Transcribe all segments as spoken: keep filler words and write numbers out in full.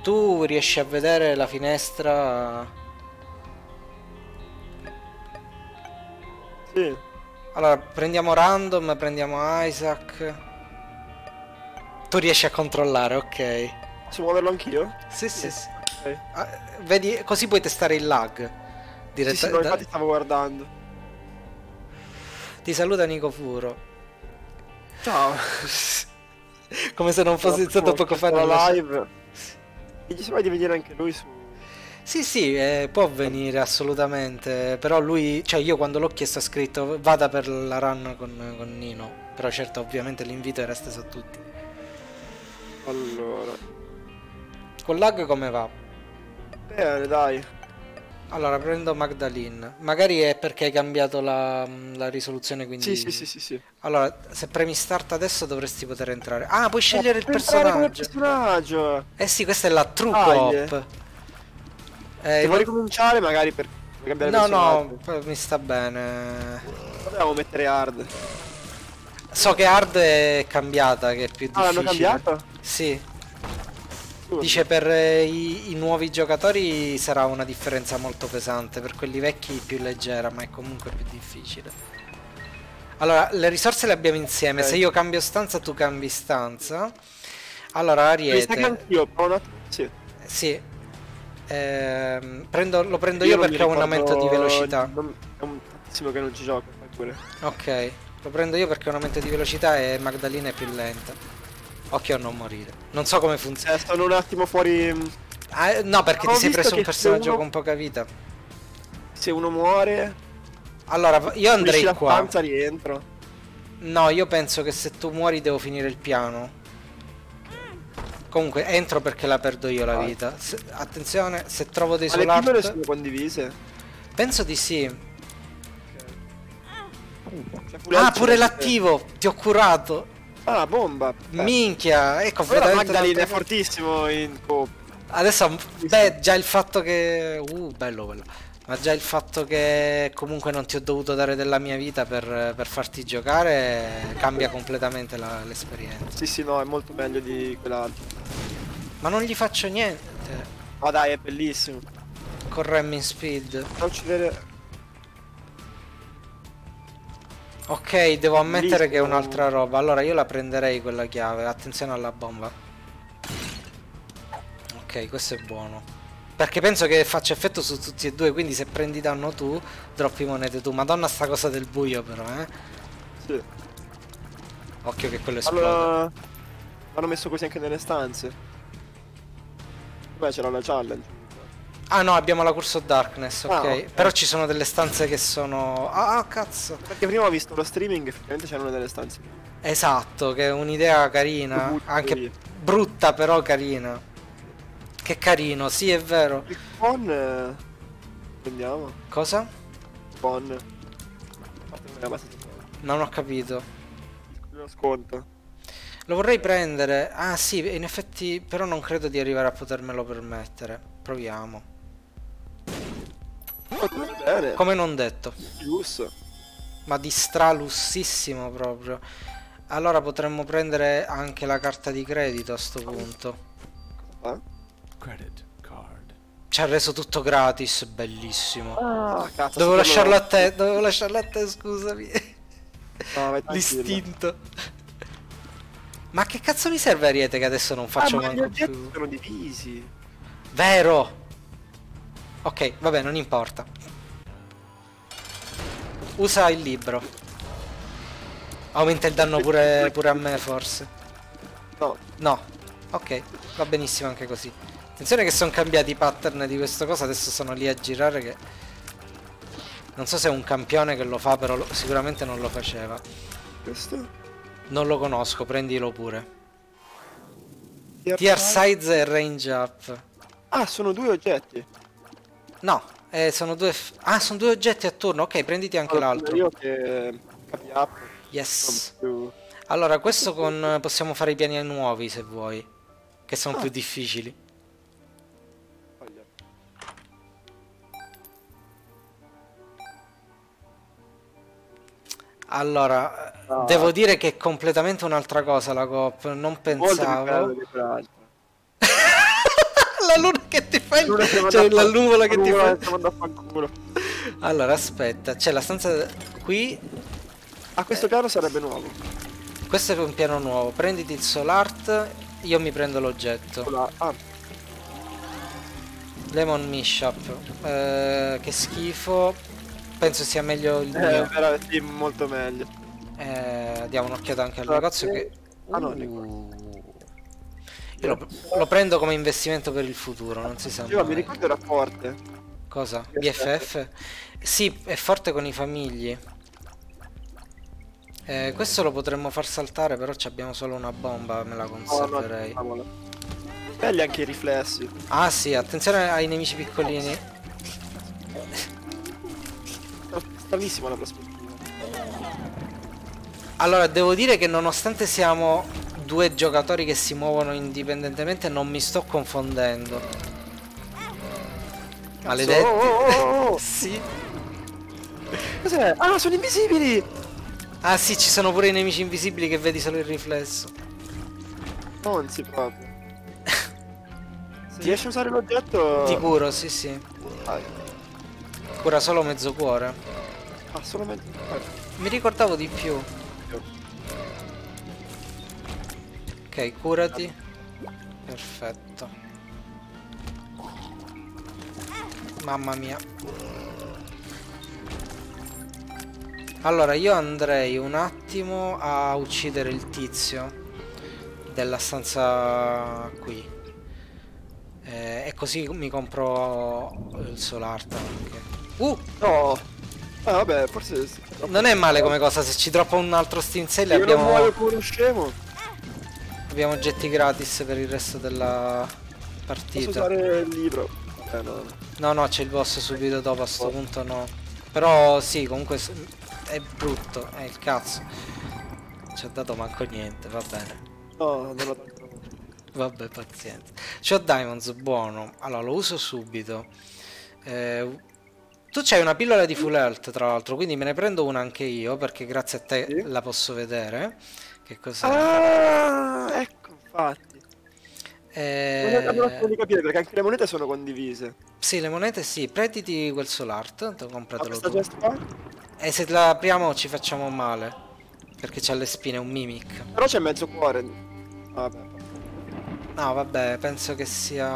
Tu riesci a vedere la finestra? Sì. Allora, prendiamo random, prendiamo Isaac. Tu riesci a controllare, ok. Posso muoverlo anch'io? Sì, sì, sì. Ok. Ah, vedi, così puoi testare il lag. Sì, sì, Diretta- no, da- infatti stavo guardando. Ti saluta Nico Furo. Ciao. Come se non fosse stato poco fa nella la chat. live. E gli sembra di venire anche lui su... Sì, sì, eh, può venire assolutamente. Però lui, cioè io quando l'ho chiesto ha scritto vada per la run con, con Nino. Però certo, ovviamente l'invito era esteso a tutti. Allora... Con lag come va? Bene, dai. Allora prendo Magdalene. Magari è perché hai cambiato la, la risoluzione, quindi... Sì, sì, sì, sì, sì. Allora, se premi start adesso dovresti poter entrare. Ah, puoi Eh, scegliere il puoi entrare come personaggio. personaggio. Eh sì, questa è la True Dai. Coop. Eh, Se vuoi non- ricominciare magari per per cambiare No, no, personaggio. p- mi sta bene. Dobbiamo mettere hard. So che Hard è cambiata, che è più Ah, l'hanno difficile. cambiato? Sì, Assurdo. dice per eh, i, i nuovi giocatori sarà una differenza molto pesante, per quelli vecchi più leggera, ma è comunque più difficile. Allora, le risorse le abbiamo insieme, Ok. se io cambio stanza tu cambi stanza. Allora, Mi sa che Ariete, anch'io, però un attimo. Sì. sì, ehm, prendo- lo prendo io Io non mi perché ho un aumento di ricordo... velocità. non- È un tantissimo che non ci gioco, fai pure. Ok, lo prendo io perché ho un aumento di velocità e Magdalena è più lenta. Occhio a non morire. Non so come funziona. Eh, sono un attimo fuori... Ah, no, perché ti Avevo sei visto preso un che se personaggio uno- con poca vita. Se uno muore... Allora, io Finisci andrei la qua. stanza, rientro. No, io penso che se tu muori devo finire il piano. Comunque, entro perché la perdo io la Vai. vita. Se- attenzione, se trovo dei Ma le pillole solar. sono condivise? Penso di sì. Cioè, Ah, ce pure l'hai- l'attivo! Ti ho curato! Ah, bomba! Eh. Minchia! Ecco, Ora completamente Magdalene è un'altra cosa. fortissimo in coop. Adesso, beh, già il fatto che... Uh, bello quello. Ma già il fatto che comunque non ti ho dovuto dare della mia vita per, per farti giocare cambia completamente la- l'esperienza. Sì, sì, no, è molto meglio di quell'altro. Ma non gli faccio niente. Ma dai, è bellissimo. Corremmo in speed. Da uccidere... Ok, devo ammettere che è Bellissimo. un'altra roba. Allora io la prenderei quella chiave. Attenzione alla bomba. Ok, questo è buono. Perché penso che faccia effetto su tutti e due, quindi se prendi danno tu, droppi monete tu. Madonna sta cosa del buio però, eh. Sì. Occhio che quello esplode. Allora... L'hanno messo così anche nelle stanze. Beh, c'era la challenge. Ah no, abbiamo la Curse of Darkness, ok. Ah, ok. Però ci sono delle stanze che sono... Ah, ah, cazzo. Perché prima ho visto lo streaming, effettivamente c'erano delle stanze. Esatto, che è un'idea carina. Butto Anche via. brutta però carina. Che carino, sì è vero. Il con... eh, prendiamo. Cosa? Con... A parte non è abbastanza buono. Non ho capito. Lo sconto. Lo vorrei prendere. Ah sì, in effetti però non credo di arrivare a potermelo permettere. Proviamo. Oh, bene. Come non detto. Giusto. Ma di stralussissimo proprio. Allora potremmo prendere anche la carta di credito a sto punto. Ah, Credit card. Ci ha reso tutto gratis, bellissimo. ah cazzo. Dovevo sì, lasciarlo allora- a te, dovevo lasciarlo a te, scusami. No, vai tranquillo. L'istinto. Ma che cazzo mi serve Ariete che adesso non faccio Ah, ma gli manco oggetti più? sono divisi. Vero! Ok, vabbè, non importa. Usa il libro. Aumenta il danno pure, pure a me, forse. No. No. Ok, va benissimo anche così. Attenzione che sono cambiati i pattern di questa cosa, adesso sono lì a girare che... Non so se è un campione che lo fa, però lo- sicuramente non lo faceva. Questo? Non lo conosco, prendilo pure. Tier Tier size? size e range up. Ah, sono due oggetti. No, eh, sono due... f- Ah, sono due oggetti a turno. Ok, prenditi anche Allora, l'altro. Io che capi up. Yes. Più... Allora, questo con... possiamo fare i piani nuovi se vuoi. Che sono Ah. più difficili. Allora, Ah. devo dire che è completamente un'altra cosa la coop. Non Molto più bello pensavo. di quell'altro. la luna che ti fa il... Luna che manda Cioè a la fan- nuvola che ti nuvola fa... che manda a fanculo. Allora, aspetta, c'è la stanza qui. A questo piano sarebbe nuovo. Questo è un piano nuovo. Prenditi il soul art, io mi prendo l'oggetto. Là. Ah, Lemon Mishap. Eh, che schifo. Penso sia meglio il eh, mio. vera- sì, molto meglio. Eh, diamo un'occhiata anche al Allora, negozio sì. che... Ah, no, Uh. Io lo, lo prendo come investimento per il futuro, non si sa Io mi mai. ricordo era forte. Cosa? B F F? Sì, è forte con i famigli. Eh, questo lo potremmo far saltare, però ci abbiamo solo una bomba, me la No, no, conserverei. facciamolo. Belli anche i riflessi. Ah sì, attenzione ai nemici piccolini. Stranissima la prospettiva. Allora, devo dire che nonostante siamo due giocatori che si muovono indipendentemente, non mi sto confondendo. Maledetti. Oh, oh, oh, oh. Sì. Cos'è? Ah, sono invisibili! Ah sì, ci sono pure i nemici invisibili che vedi solo il riflesso. Non si proprio. Se riesci a usare l'oggetto... Ti curo, sì sì. Vai. Cura solo mezzo cuore. Ah, solo mezzo. Vai. Mi ricordavo di più. Ok, curati. Perfetto. Mamma mia. Allora, io andrei un attimo a uccidere il tizio della stanza qui. Eh, e così mi compro il solart anche. Uh! No! Ah, vabbè, forse... Non è male come cosa, se ci droppa un altro Steam Sale Io non abbiamo... muoio come uno scemo. Abbiamo oggetti gratis per il resto della Posso partita. usare il libro. Eh, no. No, no, c'è il boss subito dopo, a sto punto no. Però sì, comunque s- è brutto, è il cazzo. Ci ha dato manco niente, va bene. No, non l'ho dato. Vabbè, pazienza. C'ho Diamonds, buono. Allora, lo uso subito. Eh, tu c'hai una pillola di full health, tra l'altro, quindi me ne prendo una anche io, perché grazie a te Sì. la posso vedere. Che cos'è? Ah, ecco, infatti. Eh, Non riesco di capire perché anche le monete sono condivise. Sì, le monete sì, prenditi quel solart, te- Ma compratelo questa tu. gesta qua? E se la apriamo ci facciamo male, perché c'ha le spine, è un mimic. Però c'è mezzo cuore. Vabbè. No, vabbè, penso che sia...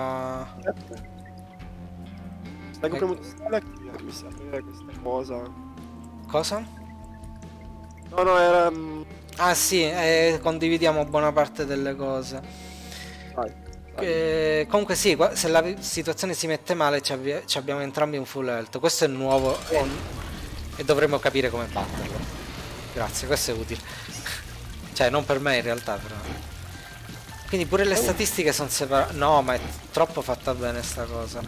Stai con premuto stella che mi sa aprire questa cosa. Cosa? No, no, era... mm, Ah sì, eh, condividiamo buona parte delle cose. Vai. vai. Eh, comunque sì, qua- se la vi- situazione si mette male ci, abbi- ci abbiamo entrambi un full health. Questo è nuovo e, e dovremmo capire come batterlo. Grazie, questo è utile. Cioè, non per me in realtà, però. Quindi pure le statistiche sono separate. No, ma è troppo fatta bene sta cosa.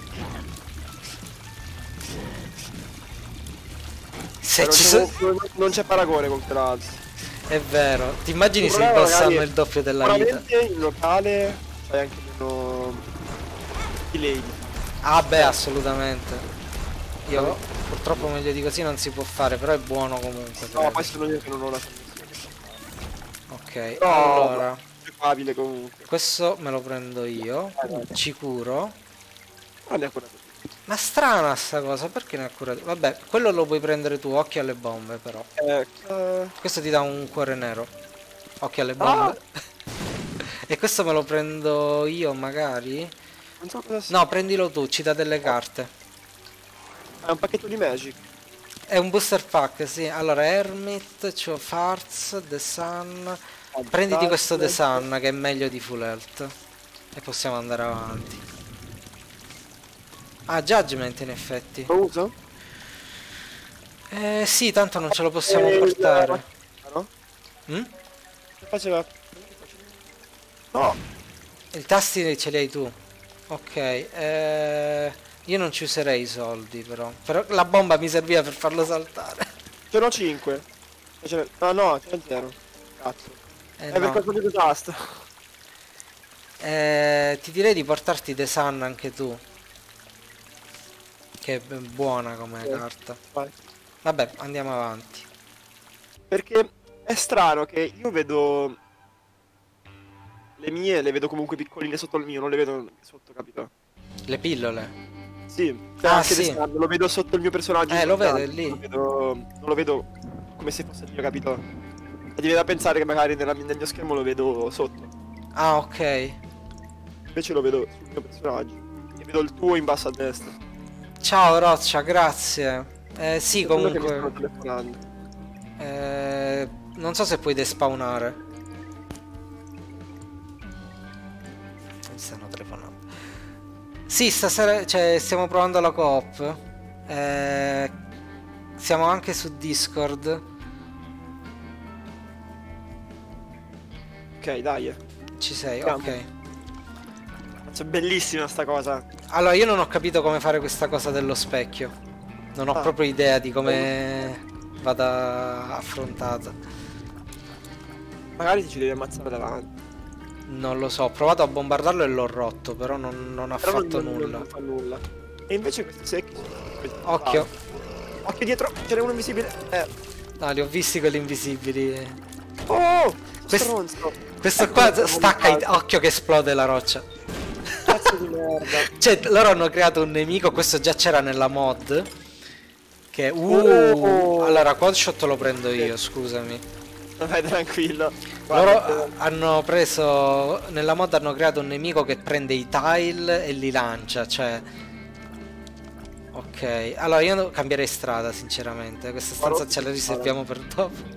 Se Però ci c'è- so- non c'è paragone con Kraz. È vero. Ti immagini se i Problema, boss magari, hanno il doppio della vita? Sicuramente in locale c'hai anche meno delay. Ah beh, assolutamente. Io purtroppo meglio di così non si può fare, però è buono comunque. No, credo. poi sono io che non ho la connessione. Ok, No, allora giocabile comunque. questo me lo prendo io. Ci curo. Non è ancora così. Ma strana sta cosa, perché ne ha curato? Vabbè, quello lo puoi prendere tu, occhio alle bombe però. Eh, eh, Questo ti dà un cuore nero. Occhio alle bombe. E questo me lo prendo io magari? non so cosa sia. No, prendilo tu, ci dà delle carte. È un pacchetto di Magic. È un booster pack, sì. Allora, Hermit, c'ho Farts, The Sun. Prenditi questo The Sun che è meglio di Full Health. E possiamo andare avanti. Ah, Judgment in effetti. Lo uso? Eh sì, tanto non ce lo possiamo Eh, portare. No? Mm? Che faceva? No! I tasti ce li hai tu. Ok, eh, io non ci userei i soldi però. Però la bomba mi serviva per farlo saltare. Ce n'ho cinque. Ah no, ce n'è zero. Cazzo. Eh, È per no. colpa di tasto. Eh, ti direi di portarti The Sun anche tu. Che è buona come Sì. carta. Vai. Vabbè, andiamo avanti. Perché è strano che io vedo le mie le vedo comunque piccoline sotto il mio, non le vedo sotto, capito? Le pillole. Sì, cioè Ah, anche sì. d'esterno, lo vedo sotto il mio personaggio. Eh, lo vedo, importante, è lì. Non lo vedo, non lo vedo come se fosse il mio, capito? E ti viene da pensare che magari nella- nel mio schermo lo vedo sotto. Ah, ok. Invece lo vedo sul mio personaggio. E vedo il tuo in basso a destra. Ciao Roccia, grazie. Eh, sì, È quello che mi stanno comunque. telefonando. Eh, non so se puoi despawnare. Mi stanno telefonando. Sì, stasera, cioè, stiamo provando la coop. Eh, siamo anche su Discord. Ok, dai. eh. Ci sei, Siamo. ok. Cazzo, è bellissima sta cosa. Allora, io non ho capito come fare questa cosa dello specchio. Non ho Ah. proprio idea di come vada affrontata. Magari ti ci devi ammazzare davanti. Non lo so, ho provato a bombardarlo e l'ho rotto, però non, non ha Però non- fatto non, nulla. non fa nulla. E invece questi secchi sono questi- Occhio. Ah. Occhio dietro, ce n'è uno invisibile. Eh. No, li ho visti quelli invisibili. Oh! Quest- Stronzo! Questo Ecco qua perché stacca i... ho Occhio che esplode la roccia. Cazzo di merda. Cioè, loro hanno creato un nemico, questo già c'era nella mod. Che... Uh, Oh. allora, quadshot lo prendo io, scusami. Vai tranquillo. Loro Guarda, hanno preso... Nella mod hanno creato un nemico che prende i tile e li lancia, cioè... Ok, allora io cambierei strada, sinceramente. Questa stanza ce la riserviamo per dopo.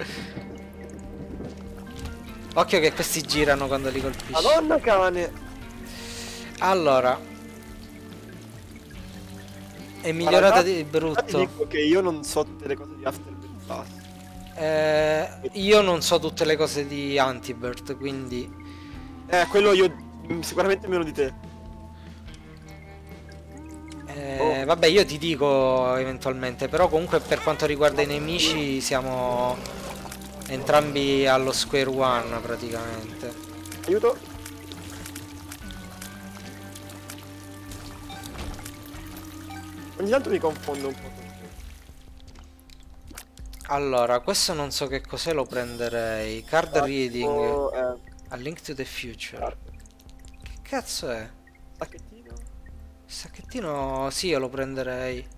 Occhio che questi girano quando li colpisci. Madonna cane. Allora, è migliorata Guarda, di Ti brutto. dico che io non so tutte le cose di Afterbirth Plus. Eh, io non so tutte le cose di Antibirth, quindi Eh, quello io mm, sicuramente meno di te. eh, vabbè, io ti dico eventualmente, però comunque per quanto riguarda i nemici siamo entrambi allo square one praticamente. Aiuto. Ogni tanto mi confondo un po'. Allora, questo non so che cos'è, lo prenderei. Card reading, Oh, eh, a Link to the Future. carte. Che cazzo è? Sacchettino. Il sacchettino, sì, io lo prenderei.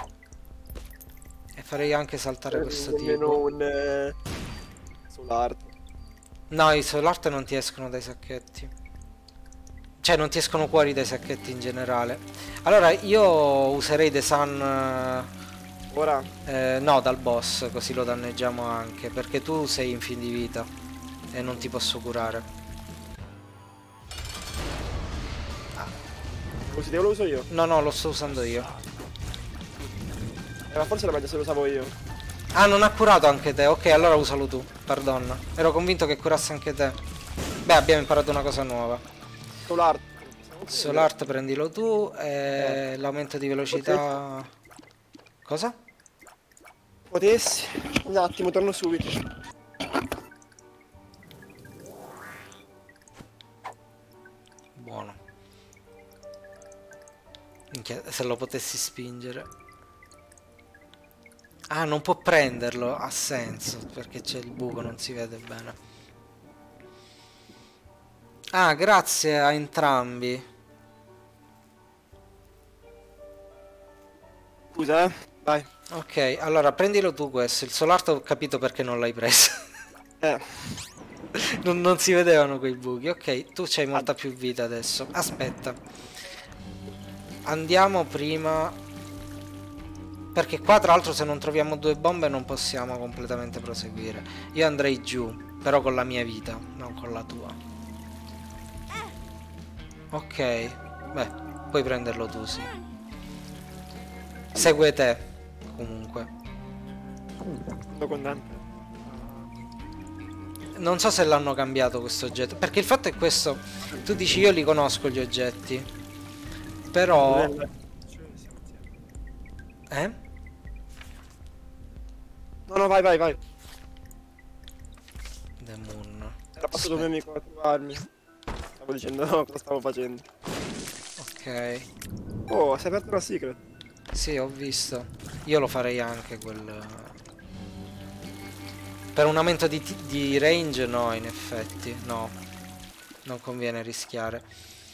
E farei anche saltare questo Nemmeno tipo. un eh, Solar. No, i Solart non ti escono dai sacchetti. Cioè, non ti escono fuori dai sacchetti in generale. Allora, io userei The Sun... Ora. eh, no, dal boss, così lo danneggiamo anche. Perché tu sei in fin di vita. E non ti posso curare. Così te lo uso io. No, no, lo sto usando io. Eh, ma forse era meglio se lo usavo io. Ah, non ha curato anche te. Ok, allora usalo tu. Perdona. Ero convinto che curasse anche te. Beh, abbiamo imparato una cosa nuova. Solar. Solart prendilo tu. E l'aumento di velocità... Cosa? Potessi. Un attimo, torno subito. Buono. Minchia, se lo potessi spingere. Ah, non può prenderlo. Ha senso. Perché c'è il buco, non si vede bene. Ah, grazie a entrambi. Scusa, eh. Vai. Ok, allora prendilo tu questo. Il Solart ho capito perché non l'hai preso. Eh. non, non si vedevano quei buchi. Ok, tu c'hai molta più vita adesso. Aspetta. Andiamo prima. Perché qua tra l'altro se non troviamo due bombe non possiamo completamente proseguire. Io andrei giù, però con la mia vita, non con la tua. Ok, beh, puoi prenderlo tu, sì. Segue te, comunque. Sono contento. Non so se l'hanno cambiato questo oggetto, perché il fatto è questo. Tu dici io li conosco gli oggetti, però... Eh? No, no, vai, vai, vai. The Moon. Era passato un mio amico a trovarmi. Stavo dicendo cosa stavo facendo. Ok. Oh, si è aperto una secret. Sì, ho visto. Io lo farei anche quel... Per un aumento di, di range no, in effetti, no. non conviene rischiare.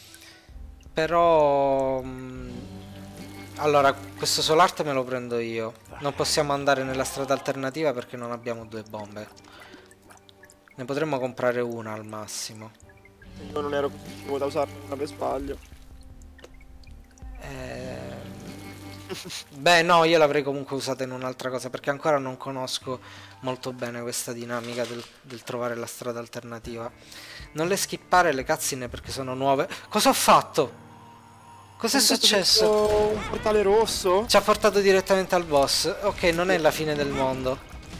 Però mh, allora questo solarte me lo prendo io. Non possiamo andare nella strada alternativa perché non abbiamo due bombe. Ne potremmo comprare una al massimo. Io non ero così da usarla per sbaglio. Ehm, Beh no, io l'avrei comunque usata in un'altra cosa perché ancora non conosco molto bene questa dinamica del, del trovare la strada alternativa. Non le skippare le cutscene perché sono nuove. Cosa ho fatto? Cos'è È stato successo? detto un portale rosso? Ci ha portato direttamente al boss. Ok, non è la fine del mondo.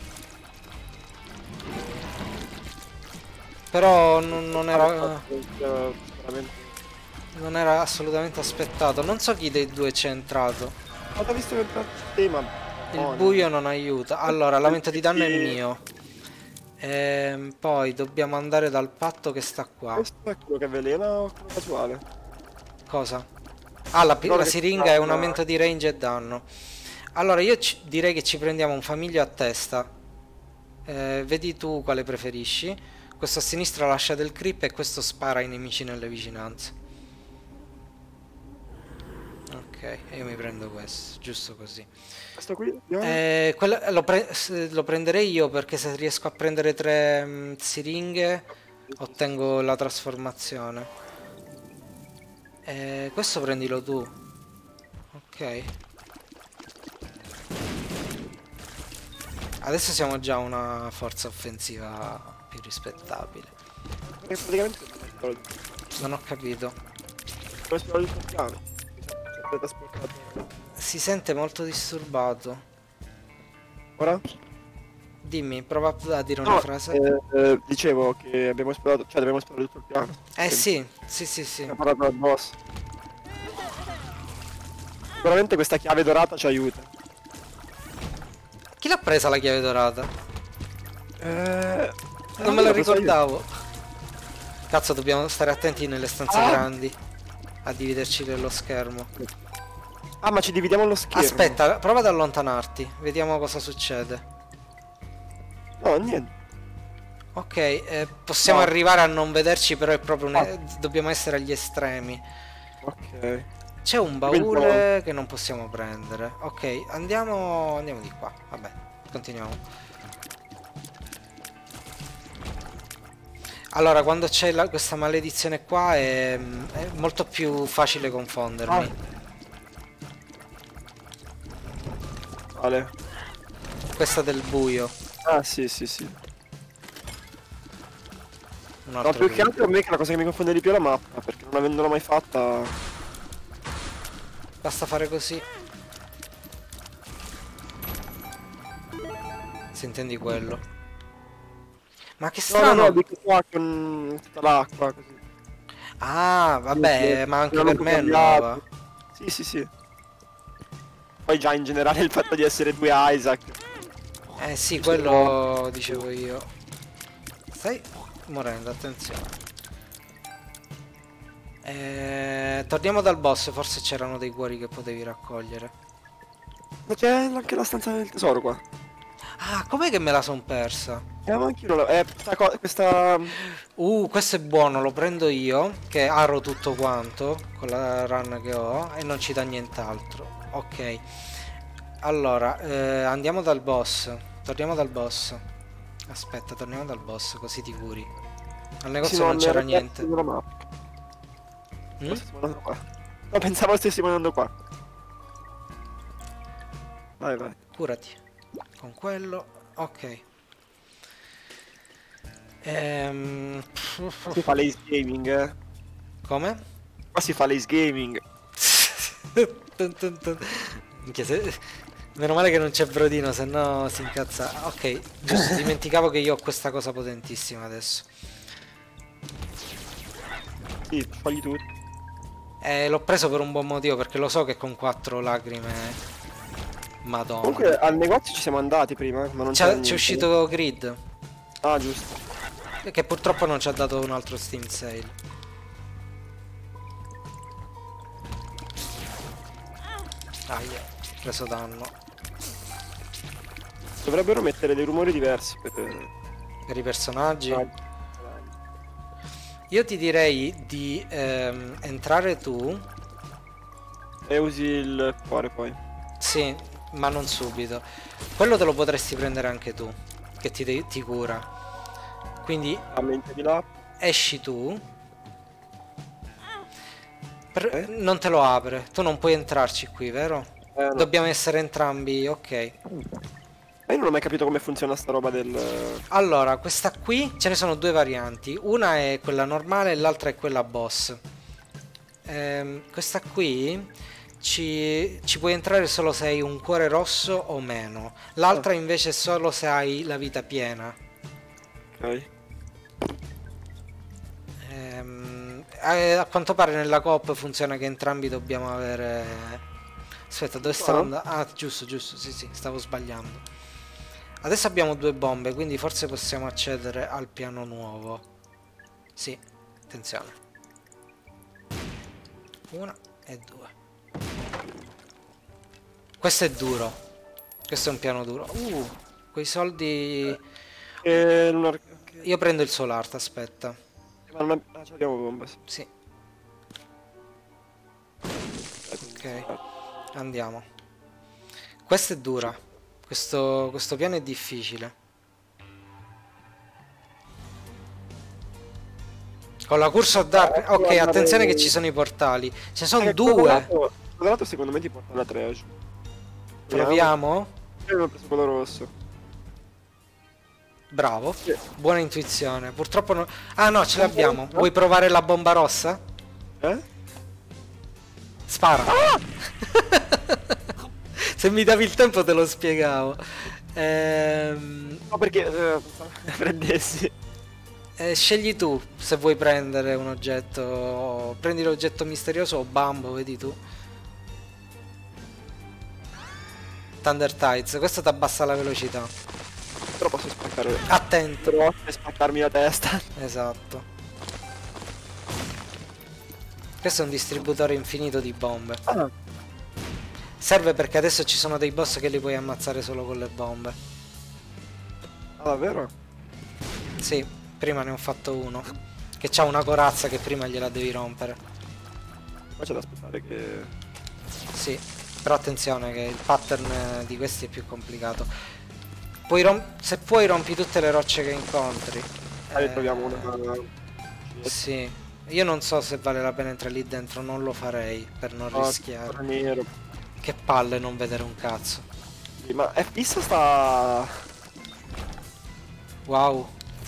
Però non, non era... Eh, veramente. non era assolutamente aspettato. Non so chi dei due c'è entrato. Ho visto che il tema. Il buio non aiuta. Allora, l'aumento di danno è mio. Ehm, poi dobbiamo andare dal patto che sta qua. Questo è quello che velena o quello casuale? Cosa? Ah, la, pi- No, la che siringa sta- è un aumento di range e danno. Allora, io ci- direi che ci prendiamo un famiglio a testa. Eh, vedi tu quale preferisci. Questo a sinistra lascia del creep e questo spara ai nemici nelle vicinanze. Ok, io mi prendo questo, giusto così. Questo qui? No? Eh, quella- lo, pre- s- lo prenderei io perché se riesco a prendere tre mm, siringhe ottengo la trasformazione. Eh, questo prendilo tu. Ok. Adesso siamo già una forza offensiva più rispettabile. Perché praticamente Non ho capito. come si vuole il suo piano. È trasportato. Si sente molto disturbato. Ora? Dimmi, prova a dire una No, frase. eh, eh, dicevo che abbiamo esplorato, cioè abbiamo esplorato tutto il piano. Eh sì, sì, sì, sì. Abbiamo parlato al boss. Sicuramente questa chiave dorata ci aiuta. Chi l'ha presa la chiave dorata? Eh, Non me la ricordavo. Cazzo, dobbiamo stare attenti nelle stanze Ah. grandi a dividerci dello schermo. Ah, ma ci dividiamo lo schermo. Aspetta, prova ad allontanarti, vediamo cosa succede. No, niente. Ok, eh, possiamo No. arrivare a non vederci, però è proprio un... eh, dobbiamo essere agli estremi. Ok. C'è un baule che non possiamo prendere. Ok, andiamo, andiamo di qua. Vabbè, continuiamo. Allora, quando c'è la- questa maledizione qua è, è molto più facile confondermi. Vale. Questa del buio. Ah, sì, sì, sì. Un No, altro più che buio. altro a me che la cosa che mi confonde di più è la mappa, perché non avendola mai fatta. Basta fare così. Se intendi quello. Ma che No, no, strano. no, dico qua con tutta l'acqua, così. Ah, vabbè, Sì, ma anche erano per un me è po' cambiati. nuova. Sì, sì, sì. Poi già in generale il fatto di essere due Isaac. Eh sì, quello dicevo io. Stai morendo, attenzione. Eh, torniamo dal boss, forse c'erano dei cuori che potevi raccogliere. Ma c'è anche la stanza del tesoro qua. Ah, com'è che me la son persa? Eh, ma anch'io non la... Eh, questa, co- questa... Uh, questo è buono, lo prendo io, che aro tutto quanto, con la run che ho, e non ci dà nient'altro. Ok. Allora, eh, andiamo dal boss. Torniamo dal boss. Aspetta, torniamo dal boss, così ti curi. Al negozio Sì, no, non mi c'era ero niente. perso nella mappa. Mm? Forse stiamo andando qua. No, pensavo stessimo andando qua. Vai, vai. Curati. Con quello. Ok. Ehm... Qua si fa lace gaming, eh. Come? Qua si fa lace gaming. Tun tun tun. Minchia, se- Meno male che non c'è Brodino, se no si incazza. Ok, giusto, dimenticavo che io ho questa cosa potentissima adesso. Sì, fagli tutti. Eh, l'ho preso per un buon motivo, perché lo so che con quattro lacrime... Madonna. Comunque al negozio ci siamo andati prima, ma non c'è C'è niente. c'è uscito Grid, Ah, giusto. che purtroppo non ci ha dato un altro Steam Sale. Aia, ho preso danno. Dovrebbero mettere dei rumori diversi per... Per i personaggi. Ah. Io ti direi di ehm, entrare tu. E usi il cuore poi. Sì, ma non subito. Quello te lo potresti prendere anche tu, che ti, ti cura. Quindi A mente di là. esci tu. Per- Eh? Non te lo apre. Tu non puoi entrarci qui, vero? Eh, no. Dobbiamo essere entrambi, ok. Ma io non ho mai capito come funziona sta roba del... Allora, questa qui ce ne sono due varianti. Una è quella normale e l'altra è quella boss. Ehm, questa qui ci, ci puoi entrare solo se hai un cuore rosso o meno. L'altra invece solo se hai la vita piena. Ok. Ehm, eh, a quanto pare nella coop funziona che entrambi dobbiamo avere... Aspetta, dove stavo Ah. andando? Ah, giusto, giusto, sì, sì, stavo sbagliando. Adesso abbiamo due bombe, quindi forse possiamo accedere al piano nuovo. Sì, attenzione. Una e due. Questo è duro. Questo è un piano duro. Uh, quei soldi... E non ho... ok. Io prendo il soul art, aspetta. Ma non ab- ah, ci abbiamo bombe. Sì. Sì, Ok. ok. Andiamo. Questa è dura. Questo, questo piano è difficile. Con la cursa dark. Ok, attenzione che ci sono i portali. Ce ne sono due. Quello lato secondo me ti porta alla trash. Proviamo. Io ho preso quello rosso. Bravo. Sì. Buona intuizione. Purtroppo no. Ah no, ce l'abbiamo. Vuoi provare la bomba rossa? Eh? Spara. Se mi davi il tempo te lo spiegavo. Ehm, No, perché eh, prendessi. eh, scegli tu se vuoi prendere un oggetto. Prendi l'oggetto misterioso o Bambo, vedi tu. Thunder Tides, questo ti abbassa la velocità. Però posso spaccare. Attento. Però e spaccarmi la testa. Esatto. Questo è un distributore infinito di bombe. Ah, Serve perché adesso ci sono dei boss che li puoi ammazzare solo con le bombe. ah davvero? Sì, prima ne ho fatto uno. Che c'ha una corazza che prima gliela devi rompere. Poi c'è da aspettare che... Sì, però attenzione che il pattern di questi è più complicato. Puoi rom- se puoi rompi tutte le rocce che incontri. Ah, Eh, troviamo una... Sì, io non so se vale la pena entrare lì dentro, non lo farei per non No, rischiare. nero. Che palle non vedere un cazzo. Sì, ma è fissa sta... Wow.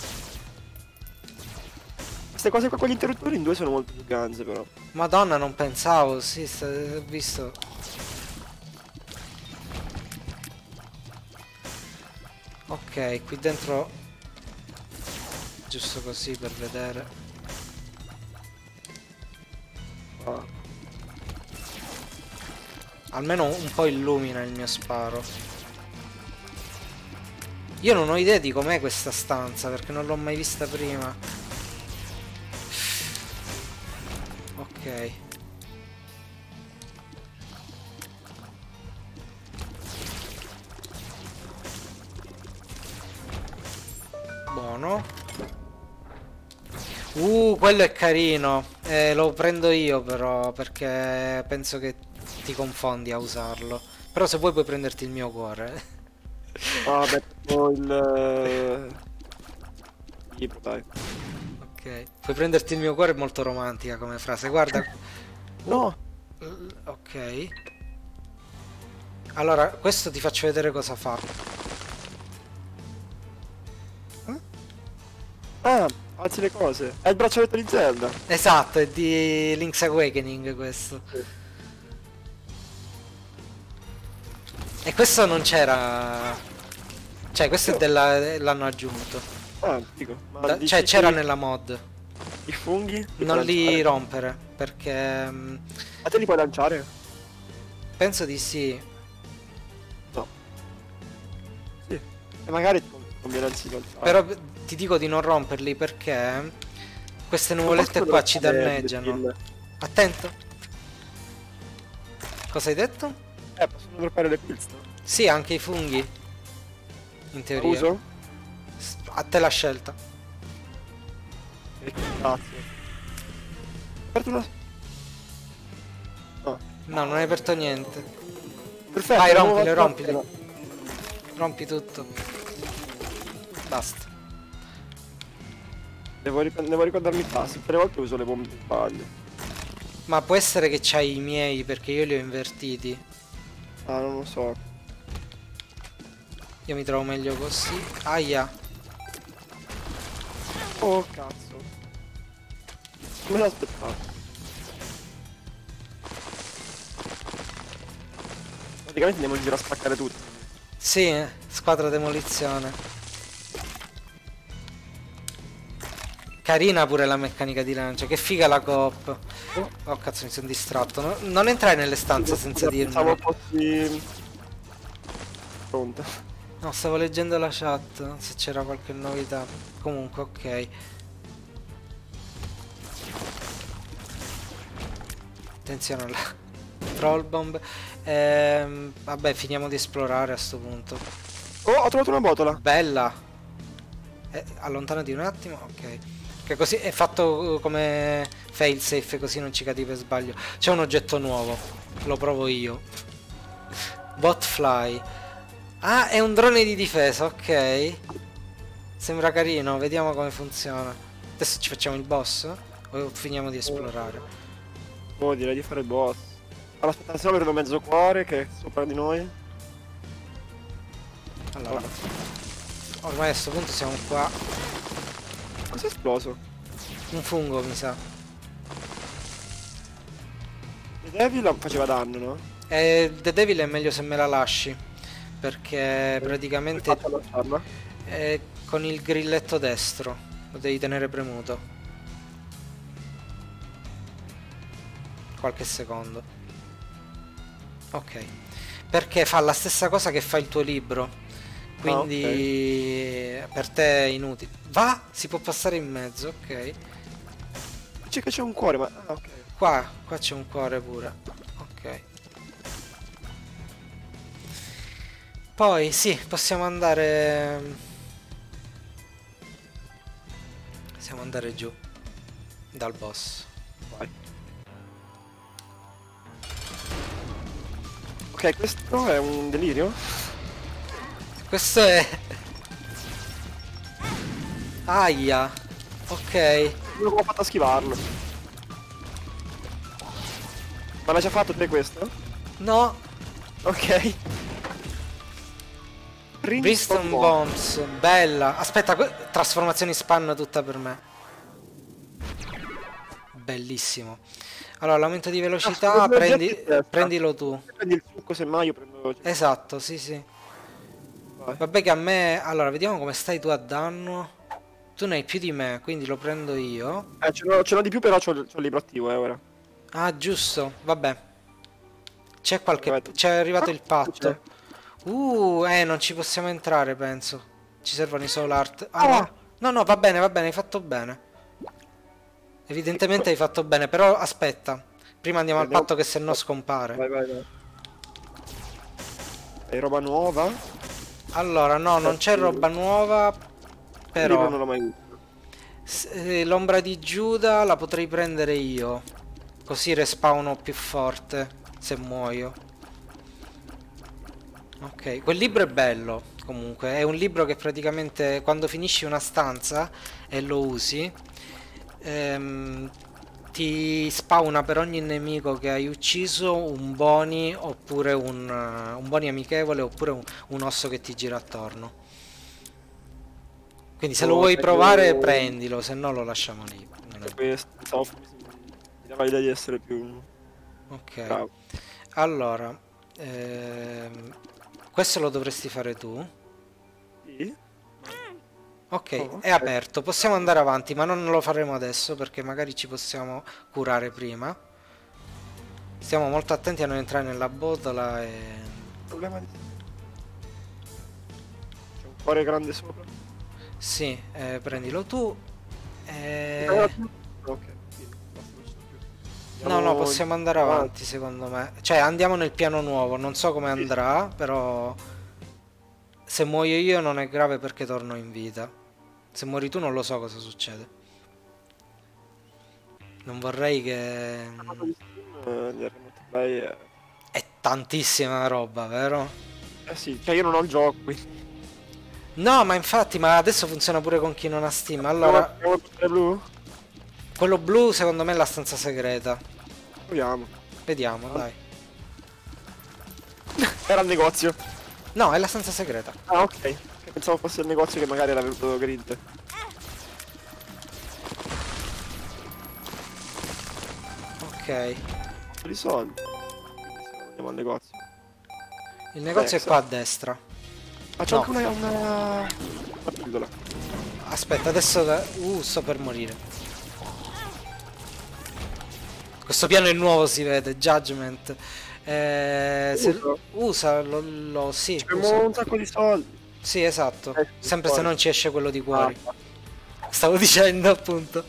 Queste cose qua con gli interruttori in due sono molto più ganze però. Madonna, non pensavo, sì, sta- ho visto. Ok, qui dentro. Giusto così per vedere. Ah. Almeno un po' illumina il mio sparo. Io non ho idea di com'è questa stanza perché non l'ho mai vista prima. Ok. Buono. Uh, quello è carino. Eh, lo prendo io però perché penso che ti confondi a usarlo. Però se vuoi puoi prenderti il mio cuore. Ah, beh, tipo il... eh, libro, dai. Ok. Puoi prenderti il mio cuore, è molto romantica come frase. Guarda. No! L- Ok. Allora, questo ti faccio vedere cosa fa. Ah, alzi le cose. È il braccialetto di Zelda. Esatto, è di Link's Awakening questo. Sì. E questo non c'era. Cioè, questo è della. L'hanno aggiunto. Ah, dico. Ma Da- dici cioè, c'era che nella mod. i funghi? Li Non puoi li lanciare? rompere. Perché. mm, A te li puoi lanciare? Penso di sì. No. Sì. E magari ti conviene anzi lanciare. Però ti dico di non romperli perché. Queste nuvolette posso qua ci droppare danneggiano. le pill? Attento. Cosa hai detto? Eh, possono droppare le pills, no? Sì, anche i funghi. In teoria. Uso? S- A te la scelta. Eh, Grazie. aperto una... No. No, non hai aperto niente. Perfetto. Vai, una nuova rompile, porta. rompili. Rompi tutto. Basta. Devo, ric- devo ricordarmi i passi. Tutte le volte uso le bombe di sbaglio. Ma può essere che c'hai i miei perché io li ho invertiti. Ah, non lo so. Io mi trovo meglio così. Aia. Oh, cazzo. Come l'aspettavo? Praticamente andiamo in giro a spaccare tutto. Sì, eh, squadra demolizione. Carina pure la meccanica di lancio. Che figa la coop. Oh cazzo, mi sono distratto. No- non entrai nelle stanze senza Pensavo dirmelo. fossi... Pronto. No, stavo leggendo la chat, se c'era qualche novità. Comunque, ok. Attenzione alla troll bomb. Ehm, vabbè, finiamo di esplorare a sto punto. Oh, ho trovato una botola. Bella. Eh, allontanati un attimo, ok. Che così è fatto come failsafe, così non ci cadi per sbaglio. C'è un oggetto nuovo, lo provo io. Botfly. Ah, è un drone di difesa, ok. Sembra carino, vediamo come funziona. Adesso ci facciamo il boss? O finiamo di esplorare? Oh, direi di fare il boss. Allora, aspetta, se no vedo mezzo cuore che è sopra di noi. Allora, ormai a sto punto siamo qua. Cosa è esploso? Un fungo, mi sa. The Devil faceva danno, no? E The Devil è meglio se me la lasci. Perché praticamente Come faccio a lasciarla? è con il grilletto destro. Lo devi tenere premuto. Qualche secondo. Ok. Perché fa la stessa cosa che fa il tuo libro. Quindi Ah, per te è inutile. Va? Si può passare in mezzo, ok. C'è che c'è un cuore, ma... Ah, ok. Qua, qua c'è un cuore pure. Ok. Poi sì, possiamo andare. Possiamo andare giù dal boss. Vai. Ok, questo è un delirio? Questo è. Aia. Ok. Non ho fatto a schivarlo. Ma l'hai già fatto te questo? No. Ok. Brimstone Bombs. Bella. Aspetta, que- trasformazioni span tutta per me. Bellissimo. Allora, l'aumento di velocità, Ah, prendi, oggetti in testa. prendilo tu. Prendi il succo, semmai io prendo... Esatto, sì, sì. Vai. Vabbè che a me. Allora, vediamo come stai tu a danno. Tu ne hai più di me, quindi lo prendo io. Eh, ce l'ho ce l'ho di più, però c'ho il c'ho il libro attivo, eh, ora. Ah, giusto. Vabbè. C'è qualche. Vabbè. C'è arrivato Ah, il patto. c'è. Uh, eh, non ci possiamo entrare, penso. Ci servono i soul art. Ah, Ah! no. No, no, va bene, va bene, hai fatto bene. Evidentemente hai fatto bene, però aspetta. Prima andiamo al Andiamo- patto che se no scompare. Vai, vai, vai. È roba nuova? Allora, no, non c'è roba nuova. Il libro non Però l'ho mai visto. s- eh, l'ombra di Giuda la potrei prendere io. Così respawno più forte se muoio. Ok, quel libro è bello. Comunque, è un libro che praticamente quando finisci una stanza e lo usi, ehm, ti spawna per ogni nemico che hai ucciso un boni oppure un, uh, un boni amichevole oppure un, un osso che ti gira attorno. Quindi se lo Oh, vuoi sai provare che- prendilo, se no lo lasciamo lì. Non è- Questo, pensavo fosse- mi dava l'idea di essere più Ok, bravo. allora, ehm, questo lo dovresti fare tu. Sì? Ok, Oh, è ok. aperto, possiamo andare avanti, ma non lo faremo adesso perché magari ci possiamo curare prima. Stiamo molto attenti a non entrare nella botola e... Problema di... C'è un cuore grande sopra. Sì, eh, prendilo tu. E... Ok, sì, basta, non ci sono più. No, no, Andiamo- possiamo andare avanti secondo me. Cioè, andiamo nel piano nuovo, non so come andrà, però... Se muoio io non è grave perché torno in vita. Se muori tu non lo so cosa succede. Non vorrei che... Eh, del Remote Play, eh. È tantissima roba, vero? Eh sì, cioè io non ho il gioco, quindi... No, ma infatti, ma adesso funziona pure con chi non ha Steam. Allora, Proviamo il potere blu? quello blu secondo me è la stanza segreta. Proviamo. Vediamo, dai. Era il negozio. No, è la stanza segreta. Ah, ok. Che pensavo fosse il negozio che magari era venuto grid. Ok. I soldi. Andiamo al negozio. Il negozio è Next. qua a destra. Ah, c'è No. anche una... una... una pillola. Aspetta, adesso... da- Uh, sto per morire. Questo piano è nuovo, si vede. Judgment. Eh, se... Uso. Usa, lo, lo- sì. Abbiamo usa. un sacco di soldi. Sì, esatto. Eh, Sempre se fuori. non ci esce quello di cuori. Ah. Stavo dicendo, appunto.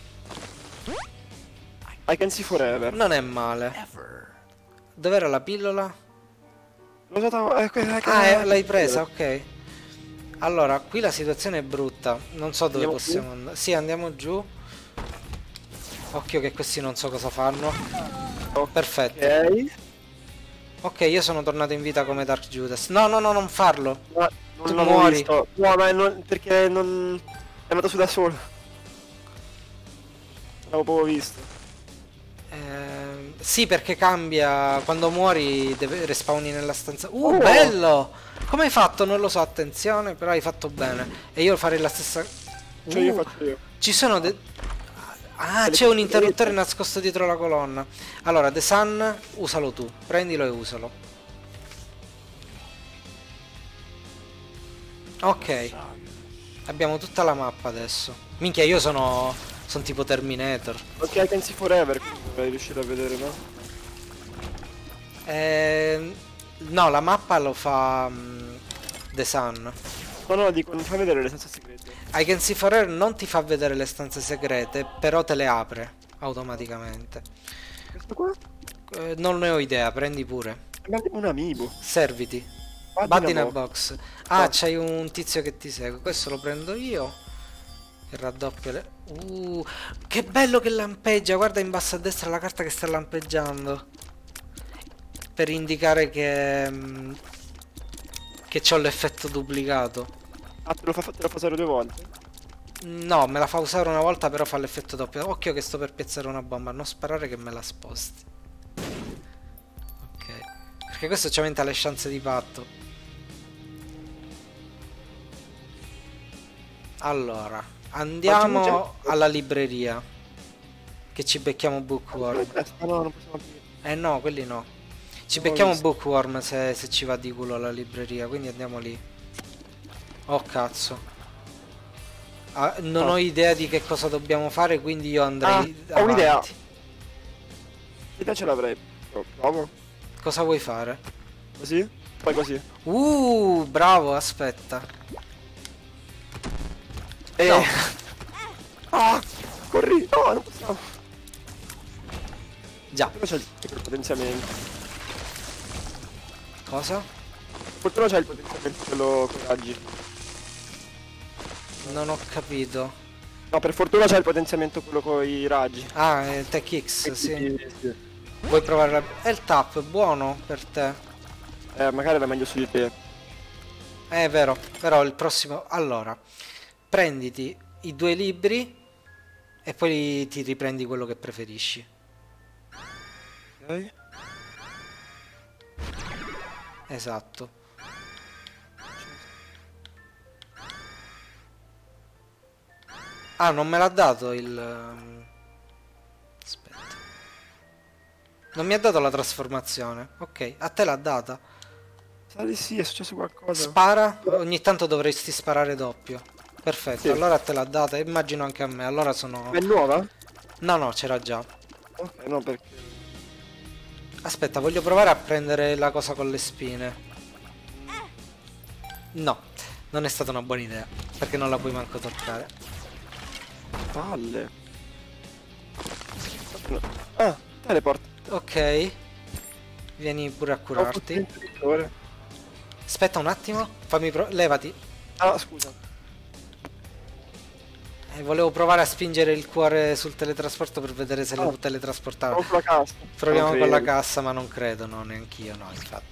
I can see forever. Non è male. Ever. Dov'era la pillola? L'ho usata... Eh, que- Ah, eh, eh, l'hai presa, ok. Allora, qui la situazione è brutta. Non so dove Andiamo possiamo andare. Sì, andiamo giù. Occhio che questi non so cosa fanno. Ok. Perfetto. Ok, io sono tornato in vita come Dark Judas. No, no, no, non farlo. Ma non Tu l'avevo muori. visto. No, ma non... perché non... è andato su da solo. L'avevo proprio visto. Ehm, sì, perché cambia. Quando muori deve respawni nella stanza. Uh, Oh. bello! Come hai fatto? Non lo so, attenzione, però hai fatto bene. E io farei la stessa... Cioè io Uh, faccio io. Ci sono de... Ah, c'è un interruttore nascosto dietro la colonna. Allora, The Sun, usalo tu. Prendilo e usalo. Ok. Abbiamo tutta la mappa adesso. Minchia, io sono... sono tipo Terminator. Ok, I can see forever, quindi dovrei riuscire a vedere, no? Ehm... No, la mappa lo fa... mm, The Sun. No, no, dico, non fa vedere le stanze segrete. I Can See Forever non ti fa vedere le stanze segrete, però te le apre automaticamente. Questo qua? Eh, non ne ho idea, prendi pure. È un amiibo. Serviti. Bad Bad in in a a box. Ah, Ah. c'hai un tizio che ti segue. Questo lo prendo io. Che raddoppia le... Uh, che bello che lampeggia. Guarda in basso a destra la carta che sta lampeggiando. Per indicare che... mm, che c'ho l'effetto duplicato. Ah, te lo fa, te lo fa usare due volte? No, me la fa usare una volta, però fa l'effetto doppio. Occhio che sto per piazzare una bomba. Non sparare che me la sposti. Ok. Perché questo ci aumenta le chance di patto. Allora, andiamo Facciamo già- alla libreria. Che ci becchiamo Bookworm. Ah, no, non possiamo aprire. Eh no, quelli no. Ci Non ho becchiamo visto. Bookworm se, se ci va di culo alla libreria. Quindi andiamo lì. Oh cazzo. Ah, non Oh. ho idea di che cosa dobbiamo fare, quindi io andrei Ah, ho un'idea. avanti. L'idea ce l'avrei. Pro- Provo. Cosa vuoi fare? Così? Poi così. Uh, bravo, aspetta. Eh. No. Ah! Corri! No, non possiamo. Già. Però c'è il, il potenziamento. Cosa? Fortuna c'è il potenziamento quello con i raggi. Non ho capito. No, per fortuna c'è il potenziamento quello con i raggi. Ah, è Tech X, sì. Sì, sì. Vuoi provare la... È il tap, buono per te. Eh, magari era meglio su di te. È vero, però il prossimo... Allora, prenditi i due libri e poi ti riprendi quello che preferisci. Ok. Esatto. Ah, non me l'ha dato il... um, Aspetta. Non mi ha dato la trasformazione. Ok, a te l'ha data. Sa di sì, è successo qualcosa. Spara. Ogni tanto dovresti sparare doppio. Perfetto, Sì. allora te l'ha data. Immagino anche a me. Allora sono... È nuova? No, no, c'era già. Ok, no, perché... Aspetta, voglio provare a prendere la cosa con le spine. No, non è stata una buona idea. Perché non la puoi manco toccare. Palle. Ah, teleport. Ok. Vieni pure a curarti. Aspetta un attimo. Fammi pro... Levati. Ah, scusa. E volevo provare a spingere il cuore sul teletrasporto per vedere se lo Ah. teletrasportava. Con la cassa. Proviamo Non con la credo. cassa, ma non credo, no, neanch'io, no, infatti.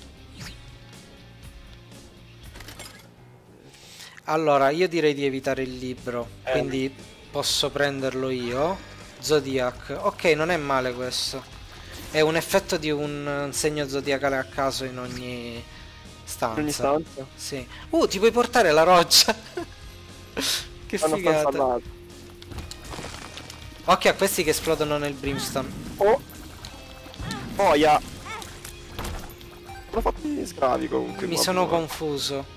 Allora, io direi di evitare il libro, Eh. quindi posso prenderlo io. Zodiac. Ok, non è male questo. È un effetto di un, un segno zodiacale a caso in ogni stanza. In ogni stanza. Sì. Uh, ti puoi portare la roccia. Che È una stanza figata. all'altra. Occhio a questi che esplodono nel brimstone. Oh. Boia. Sono fatti sgravi comunque. Mi qua, sono però. confuso.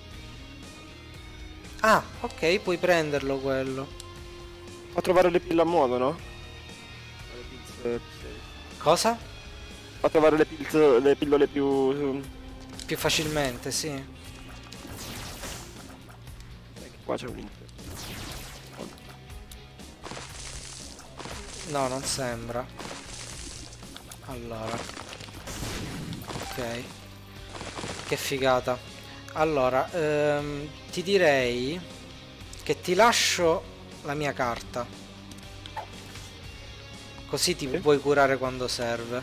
Ah, ok, puoi prenderlo quello. Fa trovare le pille a modo, no? Le pinze- Cosa? Fa trovare le, pil- le pillole più... Più facilmente, sì. Eh, che qua c'è un intero. No, non sembra. Allora. Ok. Che figata. Allora, ehm, ti direi che ti lascio la mia carta. Così ti Sì. puoi curare quando serve.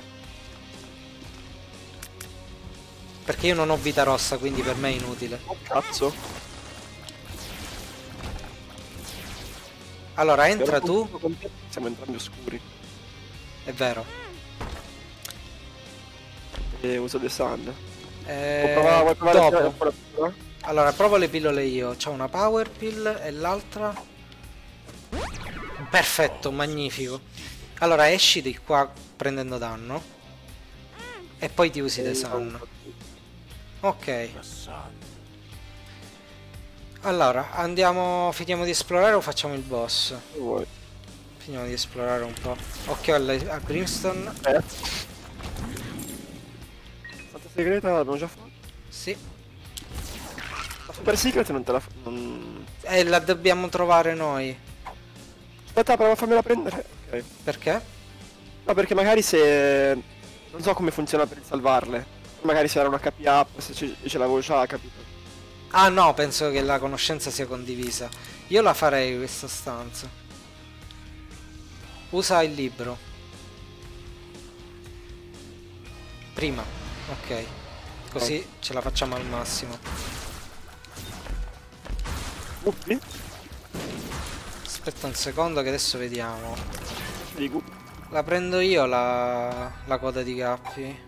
Perché io non ho vita rossa, quindi per me è inutile. Oh cazzo. Allora, entra Però tu. con te siamo entrambi oscuri. È vero. E uso The Sun. Eh, Vuoi provare, vuoi provare a dopo. tirare fuori la pillola? Allora, provo le pillole io. C'ho una power pill e l'altra. Perfetto, magnifico. Allora, esci di qua prendendo danno. E poi ti usi The Sun. Ok. The sun. Allora, andiamo. Finiamo di esplorare o facciamo il boss? Che vuoi? Finiamo di esplorare un po'. Occhio al, al Brimstone. Eh. Stanza segreta l'abbiamo già fatto. Sì. La super secret non te la fa... Non... E la dobbiamo trovare noi. Aspetta, prova a farmela prendere. Ok. Perché? No, perché magari se... Non so come funziona per salvarle. Magari se era una K P up, se ce, ce l'avevo già, capito? Ah no, penso che la conoscenza sia condivisa. Io la farei questa stanza. Usa il libro. Prima. Ok. Così ce la facciamo al massimo. Guppi? Aspetta un secondo che adesso vediamo. Di guppi. La prendo io la, la coda di Gappi.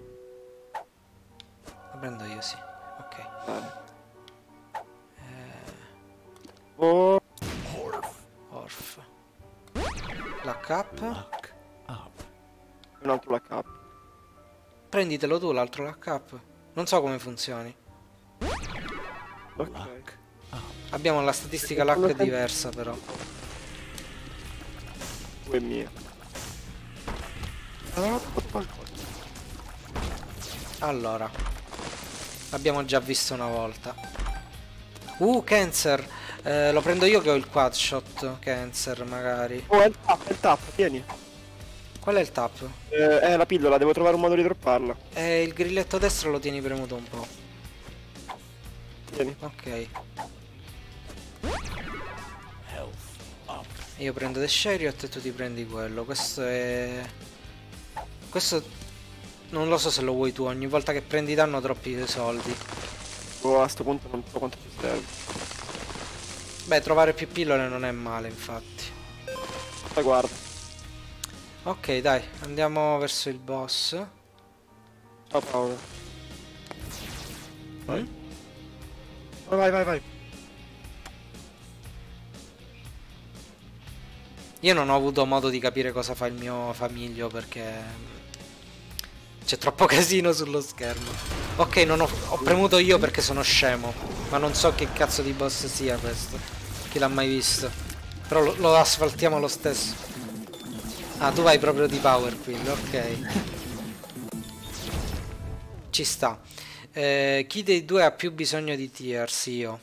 La prendo io, sì. Ok. Vale. Eh, Oh, Orf. La K. Look up. un altro la K. Prenditelo tu l'altro la K. Non so come funzioni. Ok. Look up. Abbiamo la statistica luck diversa però. Tu è mia. Ah, qualcosa. Allora. L'abbiamo già visto una volta. Uh, Cancer. Eh, lo prendo io che ho il quad shot. Cancer magari. Oh, è il tap, è il tap, tieni. Qual è il tap? Eh, è la pillola, devo trovare un modo di dropparla. Eh, il grilletto destro lo tieni premuto un po'. Tieni. Ok. Health up. Io prendo The Chariot e tu ti prendi quello. Questo è... Questo... Non lo so se lo vuoi tu. Ogni volta che prendi danno troppi soldi. Oh, a sto punto non so quanto ci serve. Beh, trovare più pillole non è male, infatti. Ma guarda. Ok, dai. Andiamo verso il boss. Ciao Paolo. Vai. Mm? Vai, vai, vai. Io non ho avuto modo di capire cosa fa il mio famiglio perché... C'è troppo casino sullo schermo. Ok, non ho, ho premuto io perché sono scemo. Ma non so che cazzo di boss sia questo. Chi l'ha mai visto. Però lo, lo asfaltiamo lo stesso. Ah, tu vai proprio di power quindi, ok. Ci sta. Eh, chi dei due ha più bisogno di tears? Io.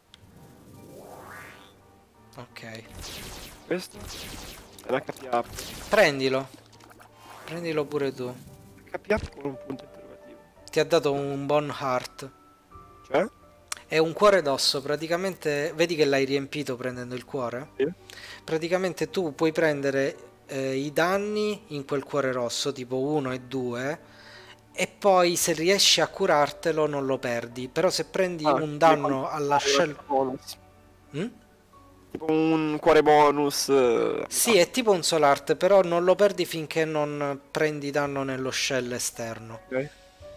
Ok. Questo è una K P up. Prendilo. Prendilo pure tu. K P up con un punto interrogativo. Ti ha dato un Bone Heart. Cioè? È un cuore d'osso, praticamente, vedi che l'hai riempito prendendo il cuore? Sì. Praticamente tu puoi prendere eh, i danni in quel cuore rosso, tipo uno e due, e poi se riesci a curartelo non lo perdi. Però se prendi Ah, un quindi danno quando alla fai shell... un bonus. Mm? Tipo un cuore bonus. eh, Sì, è tipo un soul art, però non lo perdi finché non prendi danno nello shell esterno. Ok.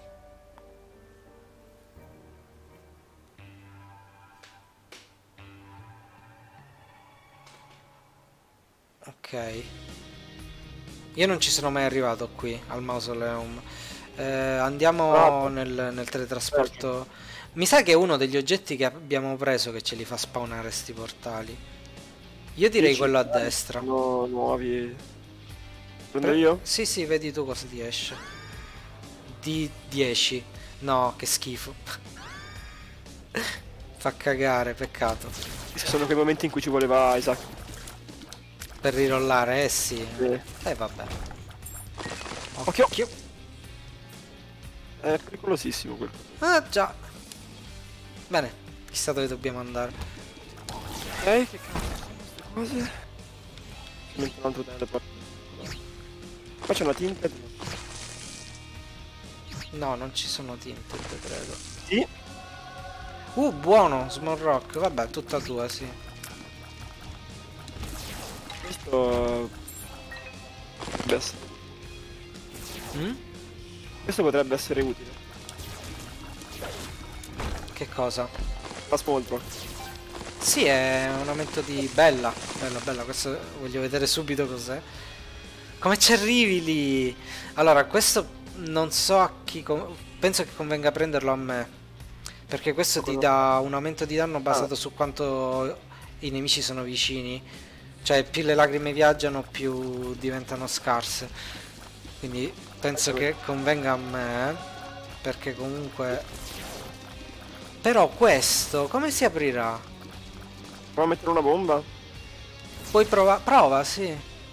Ok. Io non ci sono mai arrivato qui al mausoleum. Eh, andiamo Ah, nel, nel teletrasporto. Mi sa che è uno degli oggetti che abbiamo preso che ce li fa spawnare sti portali. Io direi dici, quello a magari destra. sono nuovi. Prendo Pre- io? Sì, sì, vedi tu cosa ti esce. Di dieci. No, che schifo. Fa cagare, peccato. Questi sono quei momenti in cui ci voleva Isaac. Per rirollare, eh sì. Sì. Eh vabbè. Occhio! Occhio. È pericolosissimo quello. Ah già. Bene, chissà dove dobbiamo andare. Ok, che cazzo sono queste cose? Ci metto un altro teleport. Qua c'è una tinta. No, non ci sono tinte, credo. Sì. Uh, buono, Small Rock. Vabbè, tutta tua, sì. Questo potrebbe essere, Mm? questo potrebbe essere utile. Che cosa? La small rock. Sì, è un aumento di... Bella, bella, bella. Questo voglio vedere subito cos'è. Come ci arrivi lì? Allora, questo non so a chi... con- Penso che convenga prenderlo a me. Perché questo ti dà un aumento di danno basato su quanto i nemici sono vicini. Cioè, più le lacrime viaggiano, più diventano scarse. Quindi penso che convenga a me. Perché comunque... Però questo, come si aprirà? Prova a mettere una bomba. Puoi provare? Prova, sì.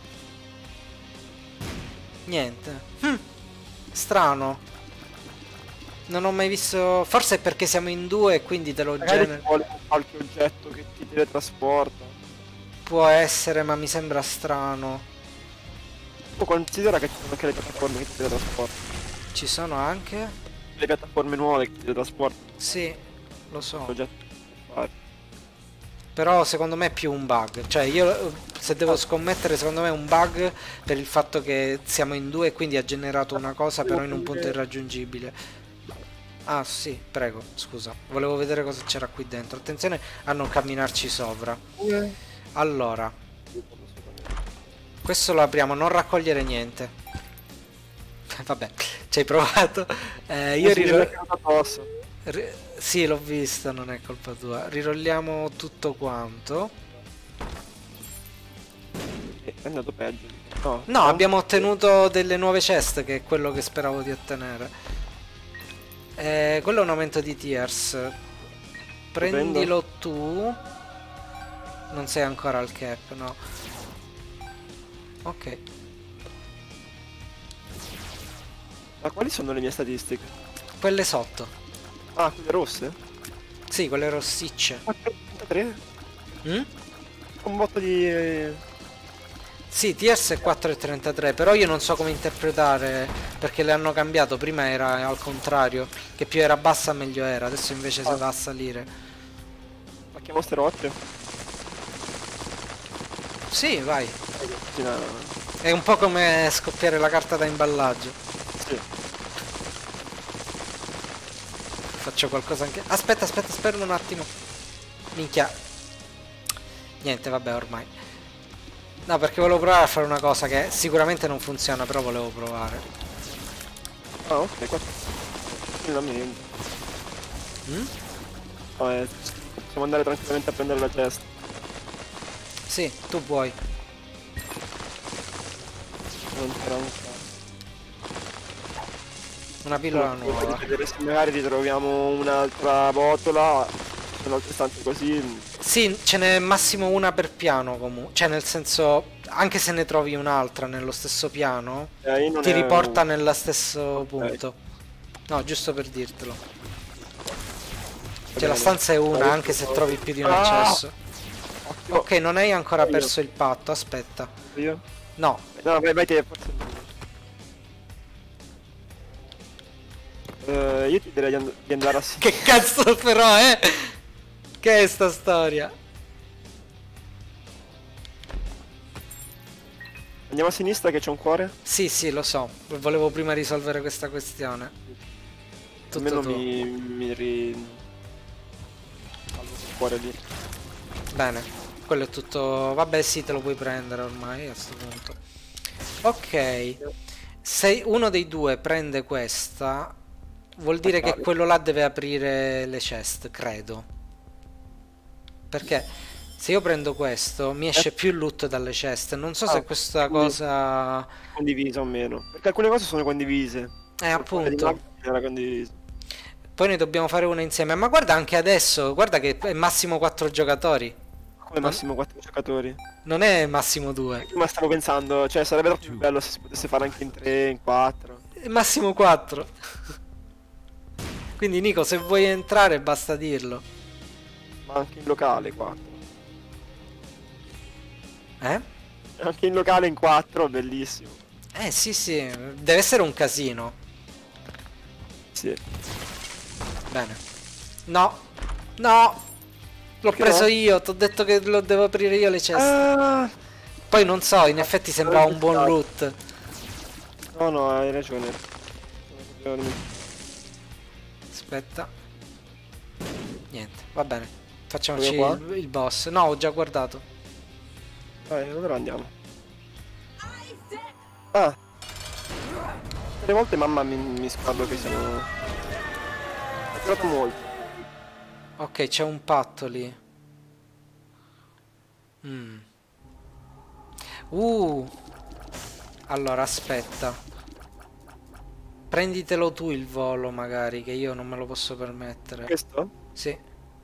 Niente. Hm, strano. Non ho mai visto... Forse è perché siamo in due e quindi te lo Magari ci genera. vuole qualche oggetto che ti teletrasporta. Può essere, ma mi sembra strano. Tu considera che ci sono anche le piattaforme che ti teletrasportano. Ci sono anche? Le piattaforme nuove che ti teletrasportano. Sì, lo so. Oggetti da fare. Però secondo me è più un bug. Cioè io se devo scommettere secondo me è un bug per il fatto che siamo in due e quindi ha generato una cosa però in un punto irraggiungibile. Ah sì, prego, scusa. Volevo vedere cosa c'era qui dentro. Attenzione a non camminarci sopra. Allora, questo lo apriamo, non raccogliere niente. Vabbè, ci hai provato. Eh, io Eh sì, ri- mi è caduto addosso. ri- sì, l'ho visto, non è colpa tua. Rirolliamo tutto quanto. Eh, È andato peggio. No, No, abbiamo ottenuto delle nuove chest, che è quello che speravo di ottenere. Eh, quello è un aumento di tiers. Prendilo tu. Non sei ancora al cap, no. Ok. Ma quali sono le mie statistiche? Quelle sotto. Ah, quelle rosse? Sì, quelle rossicce. quattro virgola trentatré? Mm? Un botto di... eh, Sì, T S è quattro virgola trentatré, però io non so come interpretare perché le hanno cambiato. Prima era al contrario, che più era bassa meglio era, adesso invece si Ah. va a salire. Spacchiamo ste rocce. Sì, vai. Sì, no, no, È un po' come scoppiare la carta da imballaggio. sì. Faccio qualcosa anche... Aspetta, aspetta, aspetta un attimo. Minchia. Niente, vabbè, ormai. No, perché volevo provare a fare una cosa che sicuramente non funziona, però volevo provare. Ah, ok, qua. Finalmente. Mm? No, eh, possiamo andare tranquillamente a prendere la cesta. Sì, tu puoi. Non c'era un cazzo. Una pillola Volevo nuova. vedere se magari ritroviamo un'altra botola. Sono altre stanze così. Sì, ce n'è massimo una per piano comunque. Cioè, nel senso, anche se ne trovi un'altra nello stesso piano, Eh, io non ti è riporta un- nello stesso Ok. punto. No, giusto per dirtelo. Cioè la stanza è una, anche se trovi più di un Ah! accesso. Occhio. Ok, non hai ancora Io. perso il patto, aspetta. Io? No, No, vai, vai te, forse. Eh, io ti direi di, and- di andare a sinistra. che cazzo però, eh? Che è sta storia? Andiamo a sinistra che c'è un cuore. Sì, sì, lo so. Volevo prima risolvere questa questione. Tutto Almeno tu. mi, mi ri... salvo quel cuore lì. Bene, quello è tutto. Vabbè, sì, te lo puoi prendere ormai a questo punto. Ok. Se uno dei due prende questa, vuol dire che Accade. quello là deve aprire le chest, credo. Perché se io prendo questo, mi esce più loot dalle chest. Non so se Ah, questa quindi- cosa. Condivisa o meno. Perché alcune cose sono condivise. Eh, Il cuore di appunto. Mago era condiviso. Poi noi dobbiamo fare una insieme. Ma guarda anche adesso, guarda che è massimo quattro giocatori. Come massimo quattro giocatori. Non è massimo due. Ma stavo pensando, cioè sarebbe troppo più bello se si potesse fare anche in tre, in quattro. È massimo quattro. Quindi Nico, se vuoi entrare basta dirlo. Ma anche in locale quattro. Eh? Anche in locale in quattro, bellissimo. Eh sì sì, deve essere un casino. Sì. Bene. No. No. L'ho Perché preso no? io, ti ho detto che lo devo aprire io le ceste. Ah, Poi non so, in effetti sembrava un buon loot. no, no, hai ragione. Aspetta. Niente, va bene. Facciamoci Quello il, il boss. No, ho già guardato. Vai, allora andiamo. Ah. Tutte le volte mamma mi, mi scordo che siamo... Ho tirato molto. Ok, c'è un patto lì. Mm. Uh. Allora, aspetta. Prenditelo tu il volo, magari, che io non me lo posso permettere. Questo? Sì.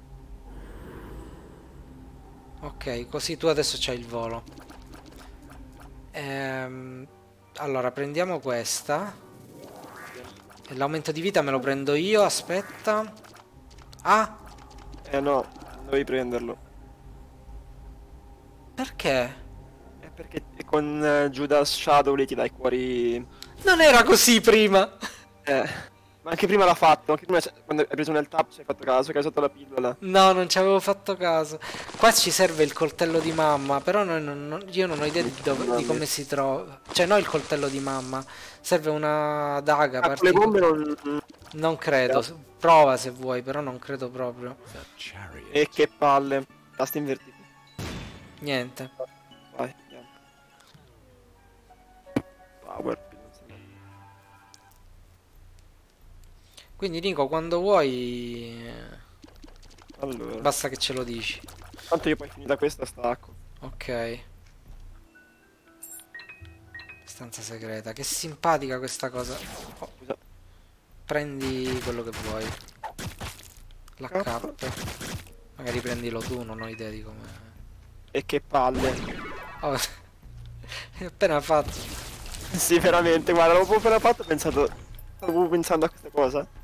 Ok, così tu adesso c'hai il volo. Ehm, allora, prendiamo questa. E l'aumento di vita me lo prendo io, aspetta. Ah, Eh no, non dovevi prenderlo. perché? È perché con eh, Judas Shadow lì ti dai cuori... Non era così prima. Eh... Ma anche prima l'ha fatto, anche prima c'è- quando hai preso nel tap ci hai fatto caso, che hai usato la pillola. No, non ci avevo fatto caso. Qua ci serve il coltello di mamma, però noi non- non- io non ho idea di, dove- di come si trova. Cioè, no il coltello di mamma. Serve una daga Ah, con le particolare. bombe non... Non credo. Prova se vuoi, però non credo proprio. The chariot. E che palle. Tasti invertiti. Niente. Vai, andiamo. Power. Quindi Nico, quando vuoi, Allora. basta che ce lo dici. Tanto io poi finita questa stacco. Ok. Stanza segreta. Che simpatica questa cosa. Oh, Scusa. prendi quello che vuoi. L'H K. Magari prendilo tu, non ho idea di come. E che palle. Oh, è appena fatto. Sì, veramente, guarda, l'avevo appena fatto, ho pensato... Stavo pensando a questa cosa.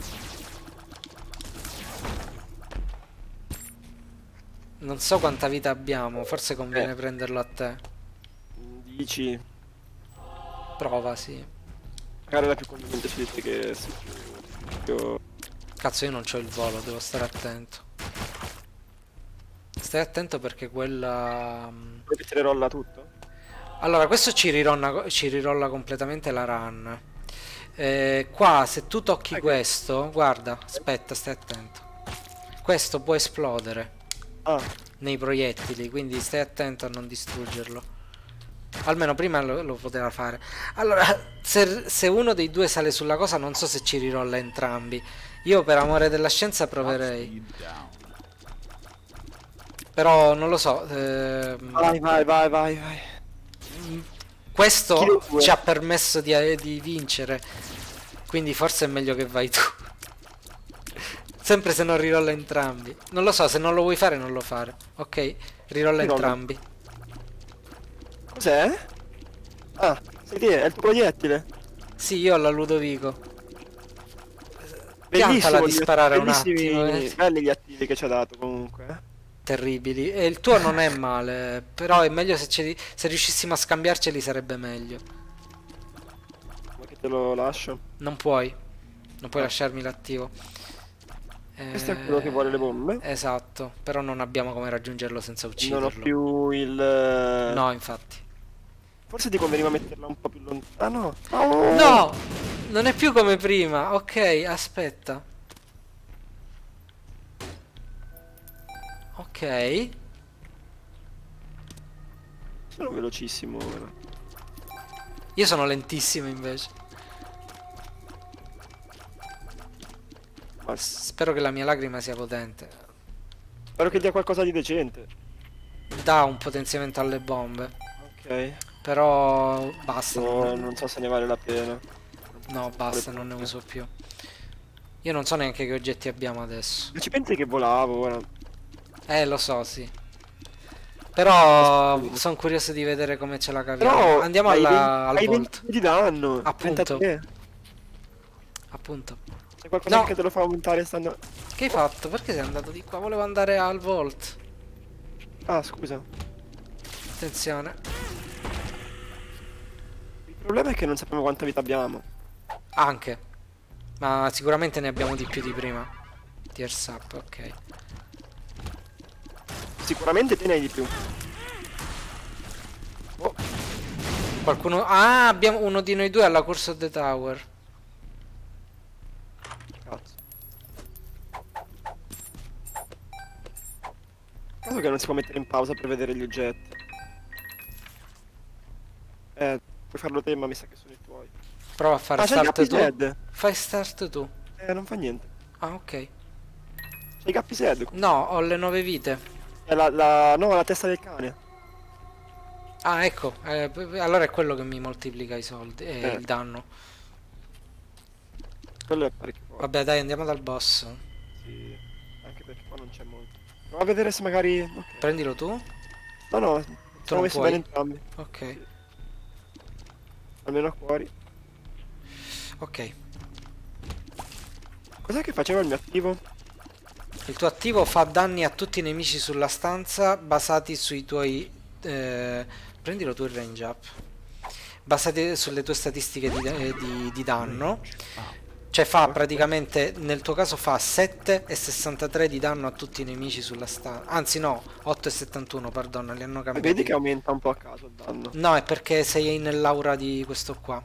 Non so quanta vita abbiamo, forse conviene Eh. prenderlo a te. Dici... Prova, sì. Magari è la più conveniente su di te che... sì, più- più- Cazzo, io non c'ho il volo, devo stare attento. Stai attento perché quella... mm, Poi ti rolla tutto? Allora, questo ci rirolla, ci rirolla completamente la run. Eh, qua, se tu tocchi Ok. questo, guarda, aspetta, stai attento. Questo può esplodere Ah, nei proiettili, quindi stai attento a non distruggerlo. Almeno prima lo, lo poteva fare. Allora, se, se uno dei due sale sulla cosa, non so se ci rirolla entrambi. Io per amore della scienza proverei. Speed down. Però non lo so. ehm, vai, vai, vai, vai, vai. Questo Chi dei due? ci ha permesso di, di vincere. Quindi forse è meglio che vai tu. Sempre se non rirolla entrambi. Non lo so, se non lo vuoi fare non lo fare. Ok? Rirolla Rirolla. entrambi. Cos'è? Ah, sei te, è il tuo proiettile. Sì, io ho la Ludovico. Piantala di gli- sparare un bellissimi- attimo, eh. Belli gli attivi che ci ha dato comunque. eh. Terribili. E il tuo non è male, però è meglio se, ce li- se riuscissimo a scambiarceli sarebbe meglio. Ma che te lo lascio. Non puoi. Non puoi Ah. lasciarmi l'attivo. Questo è quello che vuole le bombe. Esatto, però non abbiamo come raggiungerlo senza Non ucciderlo. ho più il... eh, No, infatti. Forse ti conveniva metterla un po' più lontano. Oh! No! Non è più come prima. Ok, aspetta. Ok. Sono velocissimo ora. Io sono lentissimo invece. Ma Spero che la mia lacrima sia potente. spero che dia qualcosa di decente. Dà un potenziamento alle bombe. Ok. Però basta. No, non- non so se ne vale la pena. No, basta, non ne uso più. Io non so neanche che oggetti abbiamo adesso. Ma ci pensi che volavo ora? Eh, lo so, sì. Però sono curioso di vedere come ce la caviamo. Però Andiamo hai alla, venti al hai Volt. venti di danno. Appunto. trentatré. Appunto. C'è qualcosa No. che te lo fa aumentare stando... Che hai fatto? Perché sei andato di qua? Volevo andare al Volt. Ah, scusa. Attenzione. Il problema è che non sappiamo quanta vita abbiamo. Anche. Ma sicuramente ne abbiamo di più di prima. Tears up, ok. Sicuramente te ne hai di più. Oh, Qualcuno... Ah, abbiamo uno di noi due alla Curse of the Tower. cazzo. Caso che non si può mettere in pausa per vedere gli oggetti. Eh, puoi farlo te, ma mi sa che sono i tuoi. Prova a fare Ah, c'è il start Gappy tu. Head. Fai start tu. Eh, non fa niente. Ah, ok. C'è il Gappy Head. No, ho le nove vite. È la, la... No, la testa del cane. Ah, ecco. eh, p- allora è quello che mi moltiplica i soldi e Eh. il danno. Quello è parecchio forte. Vabbè, dai, andiamo dal boss. Sì. Anche perché qua non c'è molto. Prova a vedere se magari... ok. Prendilo tu. No, no, Tu sono non messi puoi. bene entrambi. Ok. Almeno a cuori. Ok. Cos'è che faceva il mio attivo? Il tuo attivo fa danni a tutti i nemici sulla stanza basati sui tuoi... eh, prendilo tu il range up. Basati sulle tue statistiche di, eh, di- di danno. Cioè fa praticamente, nel tuo caso fa sette e sessantatré di danno a tutti i nemici sulla stanza. Anzi no, otto e settantuno, perdono, li hanno cambiati. Vedi che aumenta un po' a caso il danno. No, è perché sei nell'aura di questo qua.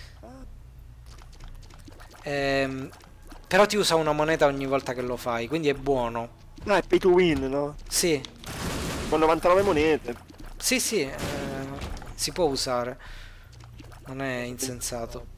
Ehm, però ti usa una moneta ogni volta che lo fai, quindi è buono. Ah, è pay to win, no? Sì, Con novantanove monete. sì, sì, eh, si può usare. Non è insensato.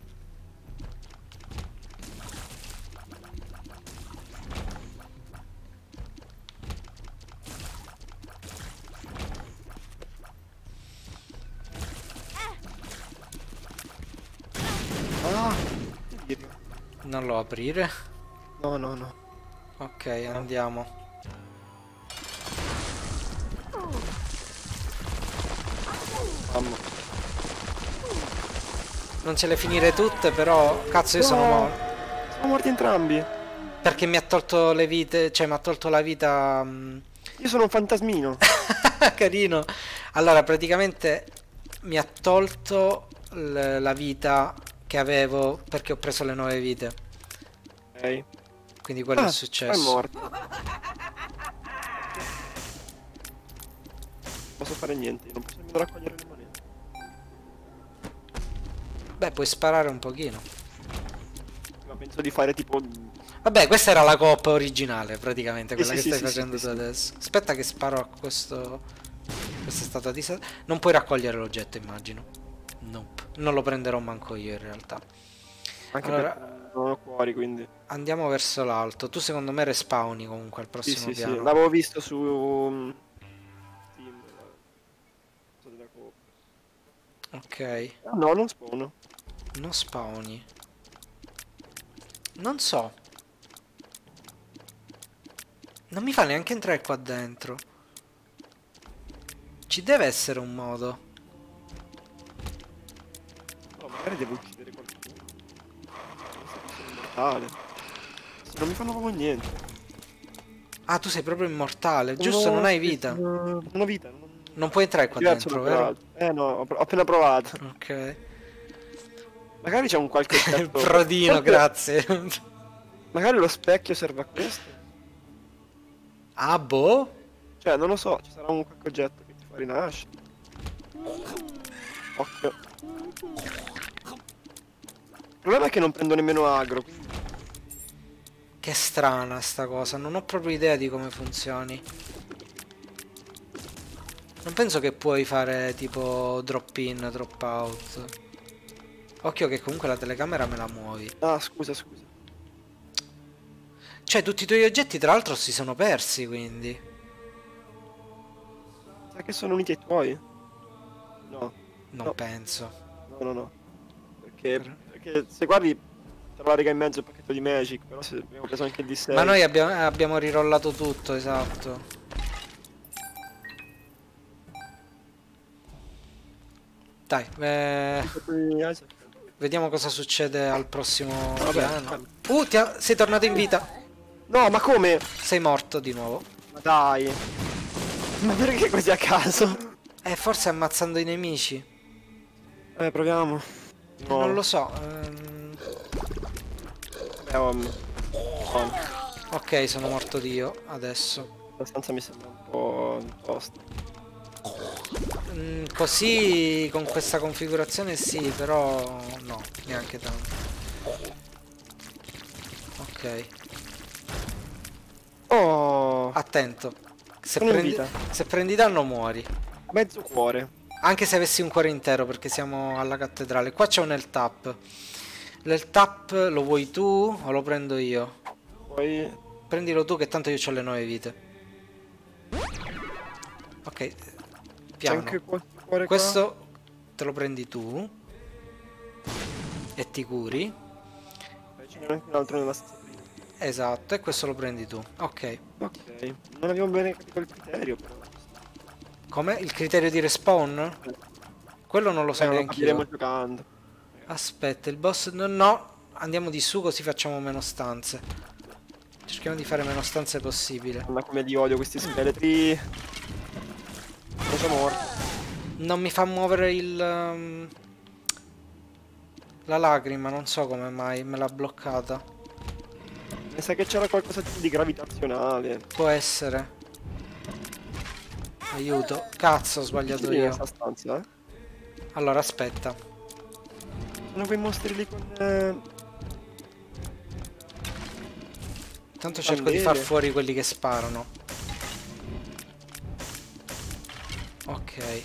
Ah! Che dire? Non lo aprire. No, no, no. Ok, andiamo. Mamma. Non ce le finire tutte, però... Cazzo, io sono No. morto. Siamo morti entrambi. Perché mi ha tolto le vite, cioè mi ha tolto la vita... mm, Io sono un fantasmino. Carino. Allora, praticamente mi ha tolto l- la vita che avevo perché ho preso le nuove vite. Ok. Quindi quello Ah, è È successo. morto. Non posso fare niente, non posso nemmeno raccogliere le monete. Beh, puoi sparare un pochino. Ma penso di fare tipo... Vabbè, questa era la coop originale, praticamente, Sì, quella sì, che sì, stai sì, facendo sì, tu sì. adesso. Aspetta che sparo a questo... Questa statua di... sa- Non puoi raccogliere l'oggetto, immagino. Nope. Non lo prenderò manco io, in realtà. Anche Allora- perché non ho cuori, quindi... Andiamo verso l'alto. Tu secondo me respawni comunque al Sì, prossimo sì, sì. piano. L'avevo visto su... mm, Steam. la cosa della coop. Ok. Ah, no, non spawno. Non spawni. Non so. Non mi fa neanche entrare qua dentro. Ci deve essere un modo. No, magari devo uccidere qualcuno. Penso che sono immortale. non mi fanno proprio niente. Ah, tu sei proprio immortale, giusto? Non hai vita. Non ho vita. Non, Non puoi entrare qua diverso dentro, l'ho vero? provato. Eh no, ho, ho appena provato. Ok. Magari c'è un qualche oggetto. Prodino, Forse- grazie. Magari lo specchio serve a questo. Ah, boh. Cioè, non lo so, ci sarà un qualche oggetto che ti fa rinascere. Occhio. Il problema è che non prendo nemmeno agro, quindi Che strana sta cosa, non ho proprio idea di come funzioni. Non penso che puoi fare tipo drop in, drop out. Occhio che comunque la telecamera me la muovi. Ah, scusa, scusa. Cioè, tutti i tuoi oggetti tra l'altro si sono persi, quindi. Sai che sono uniti ai tuoi? No, Non No. penso. no, no, no. Perché, perché se guardi c'è la riga in mezzo il pacchetto di Magic, però se abbiamo preso anche il D sei. Ma noi abbiamo, eh, abbiamo rirollato tutto, esatto. Dai, eh, vediamo cosa succede al prossimo piano. Uh, ti ha- sei tornato in vita. No, ma come? Sei morto di nuovo. Ma dai. Ma perché così a caso? Eh, forse ammazzando i nemici. Eh, proviamo. No. Non lo so. ehm, Eh, um, no. Ok, sono morto io adesso. La stanza mi sembra un po' tosta. Mm, così con questa configurazione sì, però no, neanche tanto. Ok, Oh, attento. Se Sono in prendi, vita. se prendi danno muori. mezzo cuore. Anche se avessi un cuore intero perché siamo alla cattedrale. Qua c'è un health tap. L'health tap lo vuoi tu o lo prendo io? Poi Prendilo tu che tanto io ho le nove vite. Ok, c'è piano. anche qualche cuore Questo te lo prendi tu e ti curi. qua. Ce n'è anche un altro nella stessa prima. Esatto, e questo lo prendi tu. Ok. Ok. Non abbiamo bene capito il criterio, però. Com'è il criterio di respawn? Quello non lo so Eh, lo neanche capiremo io. giocando. Aspetta, il boss... No, no, andiamo di su così facciamo meno stanze. Cerchiamo di fare meno stanze possibile. Mamma come li odio questi scheletri. Sono già morto. Non mi fa muovere il... um, la lacrima, non so come mai, me l'ha bloccata. Mi sa che c'era qualcosa di gravitazionale. Può essere. Aiuto. Cazzo, ho sbagliato Sì, in io. questa stanza, eh. Allora, aspetta. Sono quei mostri lì con... Eh... Intanto cerco di far candele. fuori quelli che sparano. Ok.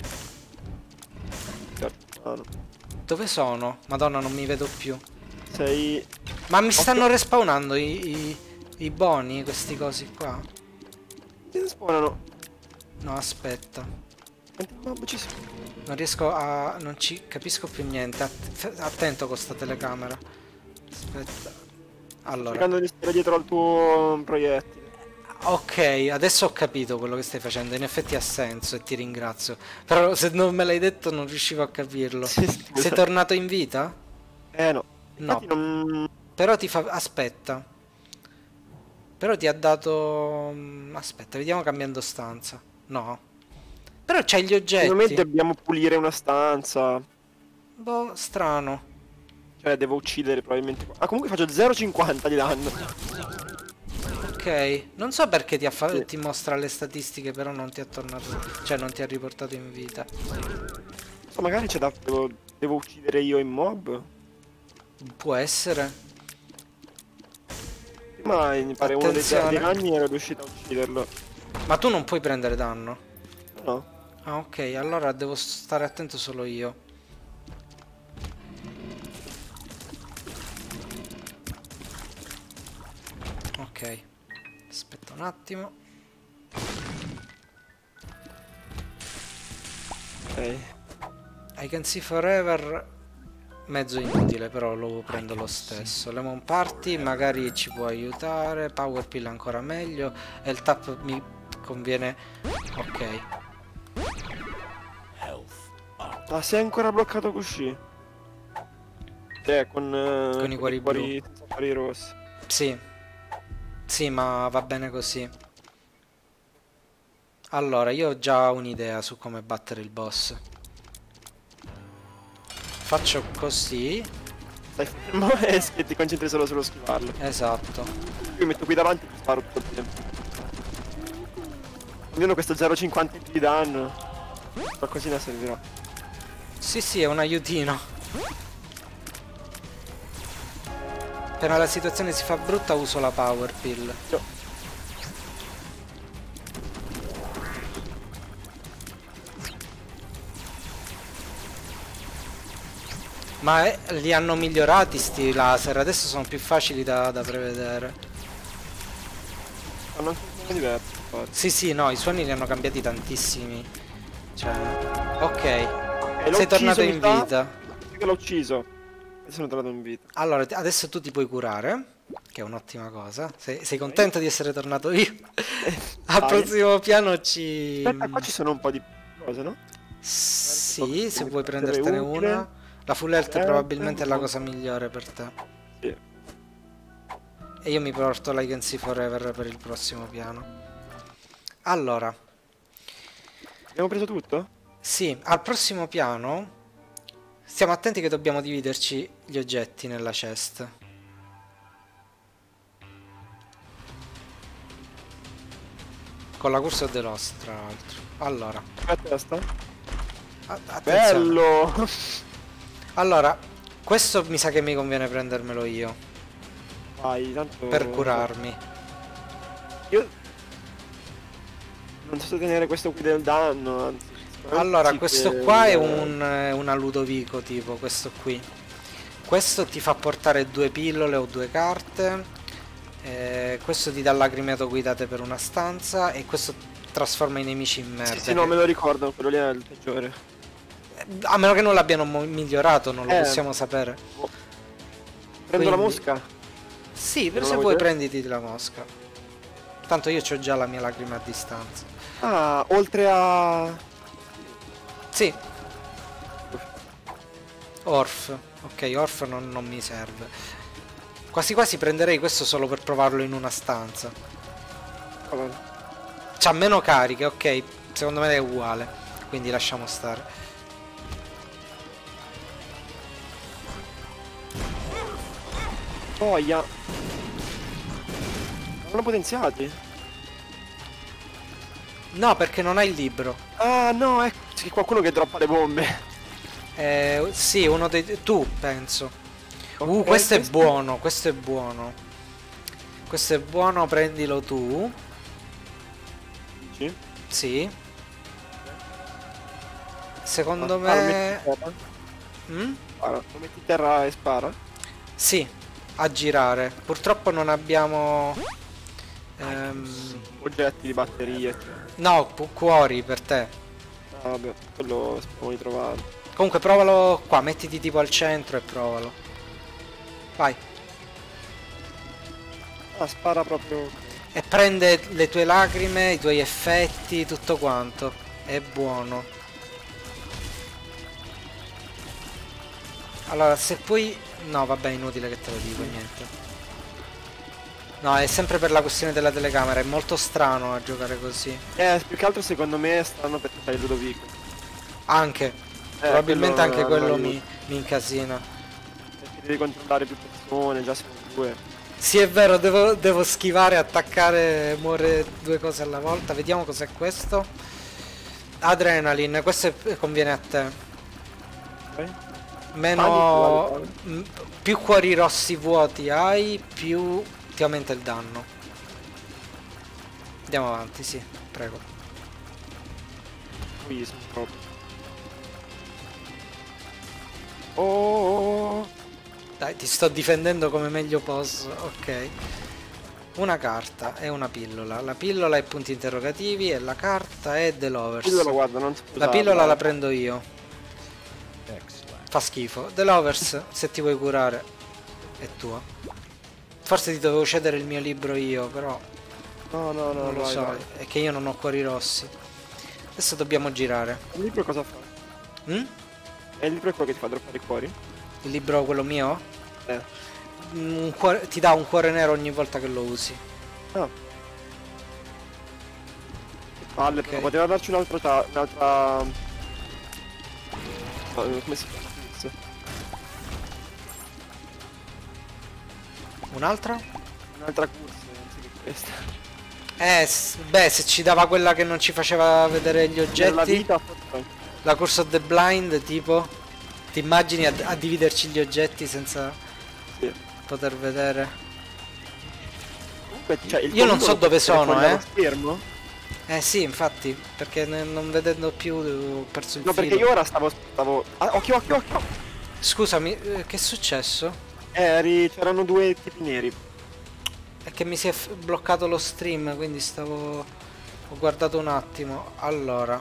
Ah, no. Dove sono? Madonna, non mi vedo più. Sei... Ma mi stanno respawnando i, i, i boni, questi cosi qua. Che spawnano? No, aspetta. Quanti mob ci sono? Non riesco a... non ci capisco più niente. Att- attento con sta telecamera. Aspetta. Allora. Cercando di stare dietro al tuo proiettile. Ok, adesso ho capito quello che stai facendo. In effetti ha senso e ti ringrazio. Però se non me l'hai detto non riuscivo a capirlo. Sì, scusa. Sei tornato in vita? Eh no. No. Infatti non... Però ti fa... Aspetta. Però ti ha dato... Aspetta, vediamo cambiando stanza. No. Però c'hai gli Secondo me oggetti. dobbiamo pulire una stanza. Boh, strano. Cioè devo uccidere probabilmente... Ah, comunque faccio zero virgola cinquanta di danno. Ok. Non so perché ti, ha fa- Sì. ti mostra le statistiche, però non ti ha tornato... Cioè non ti ha riportato in vita. Non so, magari c'è da... Devo... devo uccidere io i mob. Può essere. Ma mi pare uno dei, Attenzione. dei ragni era riuscito a ucciderlo. Ma tu non puoi prendere danno. No. Ah, ok, allora devo stare attento solo io. Ok. Aspetta un attimo. Ok. I can see forever. Mezzo inutile, però lo prendo lo stesso. Lemon Party magari ci può aiutare. Power Pill ancora meglio. E il tap mi conviene. Ok. Health up. Ah, sei ancora bloccato così? Cioè, con... eh, Con i cuori blu. senza cuori rossi. Sì. Sì, ma va bene così. Allora, io ho già un'idea su come battere il boss. Faccio così. Stai fermo e sch- ti concentri solo sullo schivarlo. Esatto. Io mi metto qui davanti e ti sparo tutto il tempo. Almeno questo zero virgola cinquanta di danno. Qualcosina servirà. Sì, sì, è un aiutino. Appena la situazione si fa brutta uso la power pill. Io- Ma eh, li hanno migliorati sti laser, adesso sono più facili da, da prevedere. Hanno anche un po' diverso. infatti. Sì, sì, no, i suoni li hanno cambiati tantissimi. Cioè, ok, E l'ho sei tornato ucciso, mi in sa. vita. Che l'ho ucciso. E sono tornato in vita. Allora, ti- adesso tu ti puoi curare, che è un'ottima cosa. Sei, sei contento di essere tornato io? Al Dai. prossimo piano ci... Aspetta, qua ci sono un po' di cose, no? Sì, se vuoi Sarebbe prendertene utile. una. La full health Eh, probabilmente è la eh. cosa migliore per te. Sì. E io mi porto l'Igency Forever per il prossimo piano. Allora, Abbiamo preso tutto? sì, al prossimo piano stiamo attenti che dobbiamo dividerci gli oggetti nella chest. Con la Curse of the Lost, tra l'altro. Allora, A testa? a- attenzione. Bello! Allora, questo mi sa che mi conviene prendermelo io Vai, tanto... per curarmi. Io... Non so se tenere questo qui del danno, anzi... Allora, sì questo che- qua è un, è una Ludovico tipo, questo qui. Questo ti fa portare due pillole o due carte. Eh, questo ti dà lacrimeto guidate per una stanza. E questo trasforma i nemici in merda. Sì, sì, no, che- me lo ricordo, quello lì è il peggiore. A meno che non l'abbiano mo- migliorato, non lo Eh. possiamo sapere. Prendo la Quindi- mosca? Sì, per non se la vuoi vuoi te? prenditi la mosca. Tanto io ho già la mia lacrima a distanza. Ah, oltre a... Sì. Orf. Ok, Orf non, non mi serve. Quasi quasi prenderei questo solo per provarlo in una stanza. Ah, vabbè. C'ha meno cariche, ok. Secondo me è uguale. Quindi lasciamo stare. Boia! Non l'ho potenziati? No, perché non hai il libro. Ah, no, ecco, c'è qualcuno che droppa le bombe. Eh, sì, uno dei... Tu, penso. Uh, Ok, questo è buono, questo è buono. Questo è buono, prendilo tu. Sì. Sì. Secondo Ah, lo me... metti in terra? Mm? Spara. Lo metti in terra e spara? Sì, a girare. Purtroppo non abbiamo... ehm, Oggetti di batterie. no, pu- cuori per te. Ah, vabbè, quello speriamo di trovare. Comunque provalo qua, mettiti tipo al centro e provalo. Vai. Ah, spara proprio... E prende le tue lacrime, i tuoi effetti, tutto quanto. È buono. Allora, se poi... No, vabbè, inutile che te lo dico, niente. No, è sempre per la questione della telecamera, è molto strano a giocare così. Eh, più che altro secondo me è strano perché fai il Ludovico. Anche, Eh, probabilmente quello anche non quello aiuta, mi, mi incasina. perché devi controllare più persone, già sono due. Sì, è vero, devo, devo schivare, attaccare, muore due cose alla volta. Vediamo cos'è questo. Adrenaline, questo è- conviene a te. Ok? Meno... Panico, m- più cuori rossi vuoti hai, più ti aumenta il danno. Andiamo avanti, sì, prego. Qui sono proprio. Oh, Dai, ti sto difendendo come meglio posso. Ok. Una carta e una pillola. La pillola è punti interrogativi e la carta è The Lovers. pillola, guarda, non so La usarla. pillola la prendo io. Excellent. Fa schifo. The Lovers, se ti vuoi curare, è tua. Forse ti dovevo cedere il mio libro io, però No, no, no, non lo vai, so. vai. È che io non ho cuori rossi. Adesso dobbiamo girare. Il libro cosa fa? Mm? È il libro quello che ti fa droppare i cuori? Il libro quello mio? Eh. Un cuore- ti dà un cuore nero ogni volta che lo usi. Ah. Che palle, Ok. però poteva darci un'altra... ta- un'altra... No, come si chiama? Questo? Un'altra? Un'altra corsa, anziché questa. Eh, s- beh, se ci dava quella che non ci faceva vedere gli Nella oggetti. vita, forse- La Curse of the Blind, tipo. Ti immagini a, a dividerci gli oggetti senza sì. poter vedere? Comunque, cioè, il Io non comando so lo dove puoi mettere sono, fuori dallo eh. schermo? Eh sì, infatti, perché ne- non vedendo più ho perso il No, filo. perché io ora stavo... stavo... Ah, occhio, occhio, occhio! Scusami, eh, che è successo? Eh, eri... c'erano due tipi neri. È che mi si è f- bloccato lo stream, quindi stavo... Ho guardato un attimo. Allora.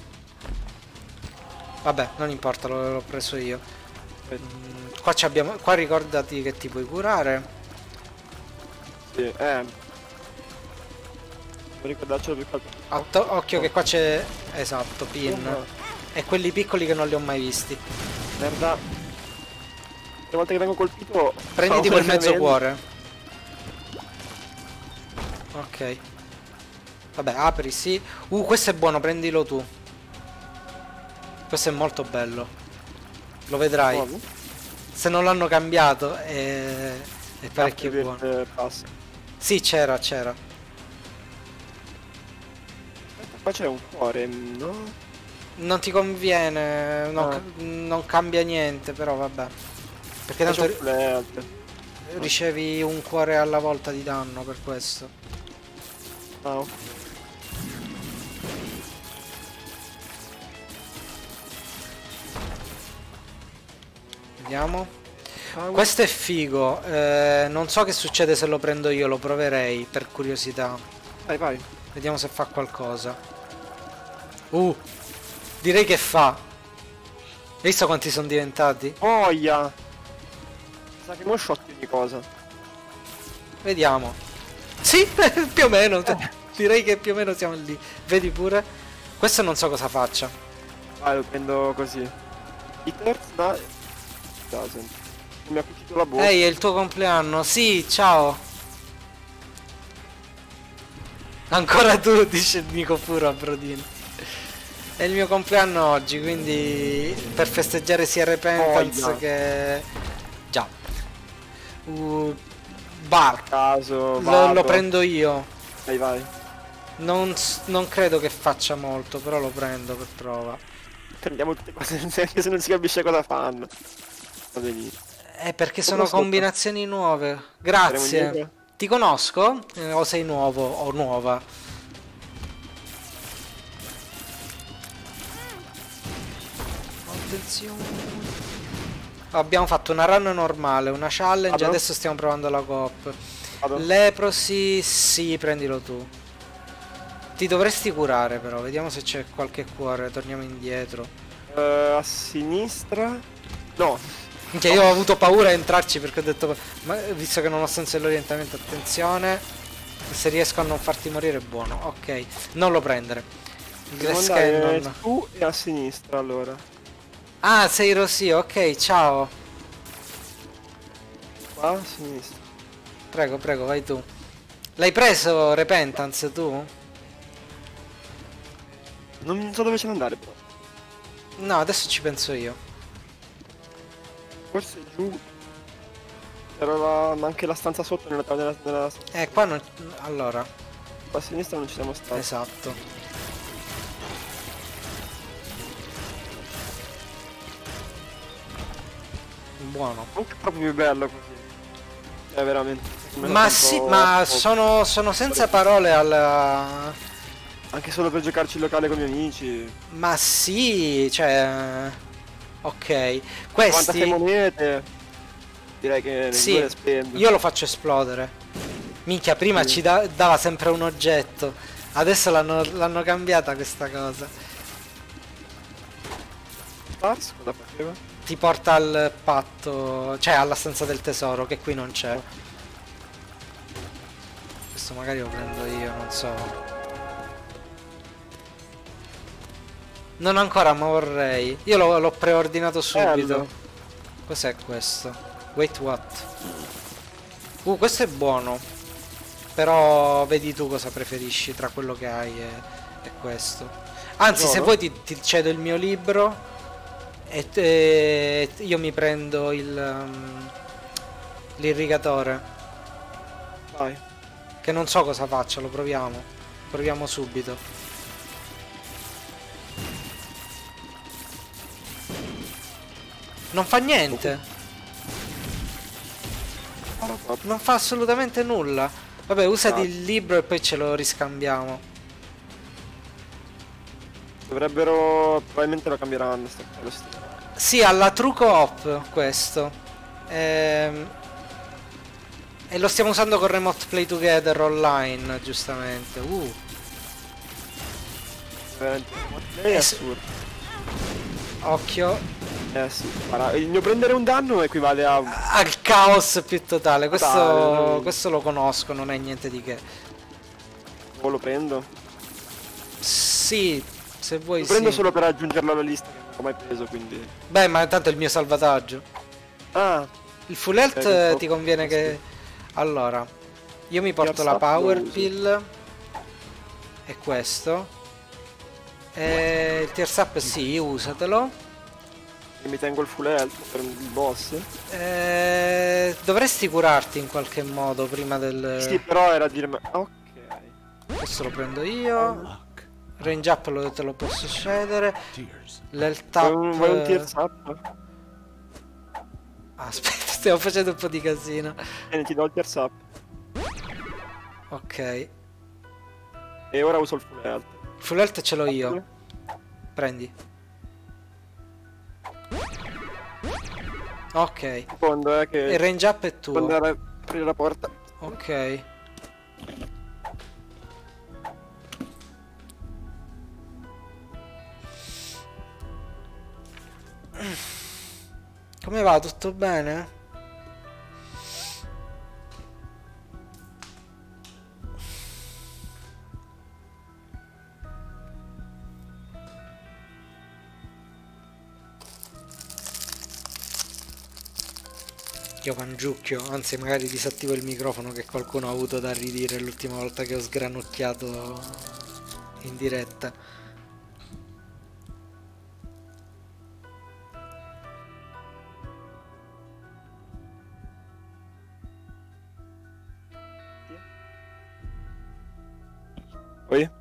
Vabbè, non importa, l'ho l'ho preso io. Mm, qua ci abbiamo... Qua ricordati che ti puoi curare. Sì, eh... Devo ricordarcelo più che altro. Atto- occhio che qua c'è... Esatto, pin. Oh, E quelli piccoli che non li ho mai visti. merda. Le volte che vengo colpito... Prenditi so quel mezzo veramente- cuore. Ok. Vabbè, apri, sì. Uh, questo è buono, prendilo tu. Questo è molto bello. Lo vedrai. Buono. Se non l'hanno cambiato è, è parecchio Ah, buono. eh, passa. Sì, c'era, c'era. Qua c'è un cuore, no? Non ti conviene, non, Ah. ca- non cambia niente, però vabbè. Perché Qua tanto c'è ri- un flat. ricevi un cuore alla volta di danno per questo. Ah, ok. Vediamo. Ah, Questo è figo. eh, non so che succede se lo prendo io, lo proverei per curiosità. Vai, vai. Vediamo se fa qualcosa. Uh, direi che fa. Hai visto quanti sono diventati? Oia! Sa che mo shotti di cosa. Vediamo. Sì, più o meno. Direi che più o meno siamo lì. Vedi pure. Questo non so cosa faccia. Vai, lo prendo così. Hitters da... Doesn't. Mi ha cucito la bocca. Ehi, è il tuo compleanno. Sì, ciao. Ancora tu, dice Nico Furo a Brodino. È il mio compleanno oggi, quindi per festeggiare sia Repentance Oia. che... Già. Uh, bah, Caso, lo, vado. lo prendo io. Vai, vai. Non, s- non credo che faccia molto, però lo prendo per prova. Prendiamo tutte cose anche se non si capisce cosa fanno. Va benissimo. Eh, perché Come sono sotto? combinazioni nuove. Saremo Grazie. indietro? Ti conosco? Eh, o sei nuovo o nuova? Attenzione. Abbiamo fatto una run normale, una challenge, Vado? adesso stiamo provando la coop. Vado. Leprosi, sì, prendilo tu. Ti dovresti curare però, vediamo se c'è qualche cuore, torniamo indietro. Eh, a sinistra. No. Che io ho avuto paura a entrarci perché ho detto, ma visto che non ho senso dell'orientamento, attenzione, se riesco a non farti morire è buono. Ok, non lo prendere. Il Devo Glass andare Cannon. su e a sinistra allora. Ah, sei Rosì, ok, ciao. Qua a sinistra. Prego, prego, vai tu. L'hai preso Repentance tu? Non so dove ce ne andare però. No, adesso ci penso io. Forse giù. C'era la... ma anche la stanza sotto nella, nella, nella... Eh, qua non... Allora, a sinistra non ci siamo stati. esatto. Buono. Comunque è proprio più bello così. È veramente. Ma sì, ma sono, sono senza parole alla... Anche solo per giocarci in locale con i miei amici. Ma sì, cioè... Ok, novantasei questi... monete. Direi che ne Sì, due le spendo. io lo faccio esplodere. Minchia, prima Sì. ci da- dava sempre un oggetto. Adesso l'hanno l'hanno cambiata questa cosa. Stars cosa faceva? Ti porta al patto, cioè alla stanza del tesoro, che qui non c'è. Questo magari lo prendo io, non so. Non ancora, ma vorrei. Io l'ho l'ho preordinato subito. Bello. Cos'è questo? Wait what? Uh, questo è buono. Però vedi tu cosa preferisci tra quello che hai e, e questo. Anzi, No, se no. vuoi ti, ti cedo il mio libro e, e io mi prendo il um, l'irrigatore. Vai. Che non so cosa faccia, lo proviamo. Proviamo subito. Non fa niente. Non fa assolutamente nulla. Vabbè, usati Ah. il libro e poi ce lo riscambiamo. Dovrebbero... probabilmente lo cambieranno sto lo stile. Sì, alla True Co-op questo. Ehm, E lo stiamo usando con Remote Play Together online, giustamente. Uh. Veramente. Lei è Eh, sì. assurdo. Occhio. Eh sì, guarda, il mio prendere un danno equivale a... Al caos più totale. Questo, Totale. questo lo conosco, non è niente di che. O lo prendo? Sì, se vuoi Lo prendo sì. solo per aggiungerlo alla lista che non ho mai preso, quindi... Beh, ma intanto è il mio salvataggio. Ah, Il full health Eh, ti conviene sì. che... Allora, io mi porto Tears la up lo power uso. pill. E questo. E il tears up sì, usatelo. e mi tengo il full health per il boss. Eh, dovresti curarti in qualche modo prima del... Sì, però era dire... Ok. Questo lo prendo io. Luck. Range up lo, te lo posso cedere. Tears. L'health Vuoi up... un, vuoi un tears up? Ah, aspetta, stiamo facendo un po' di casino. Bene, ti do il tears up. Ok. E ora uso il full health. Full health ce l'ho io. Prendi. Ok. Secondo, eh, che... Il range up è tuo. Quando era aprire la porta. Ok. Come va? Tutto bene? Io mangiucchio, anzi magari disattivo il microfono che qualcuno ha avuto da ridire l'ultima volta che ho sgranocchiato in diretta. Poi?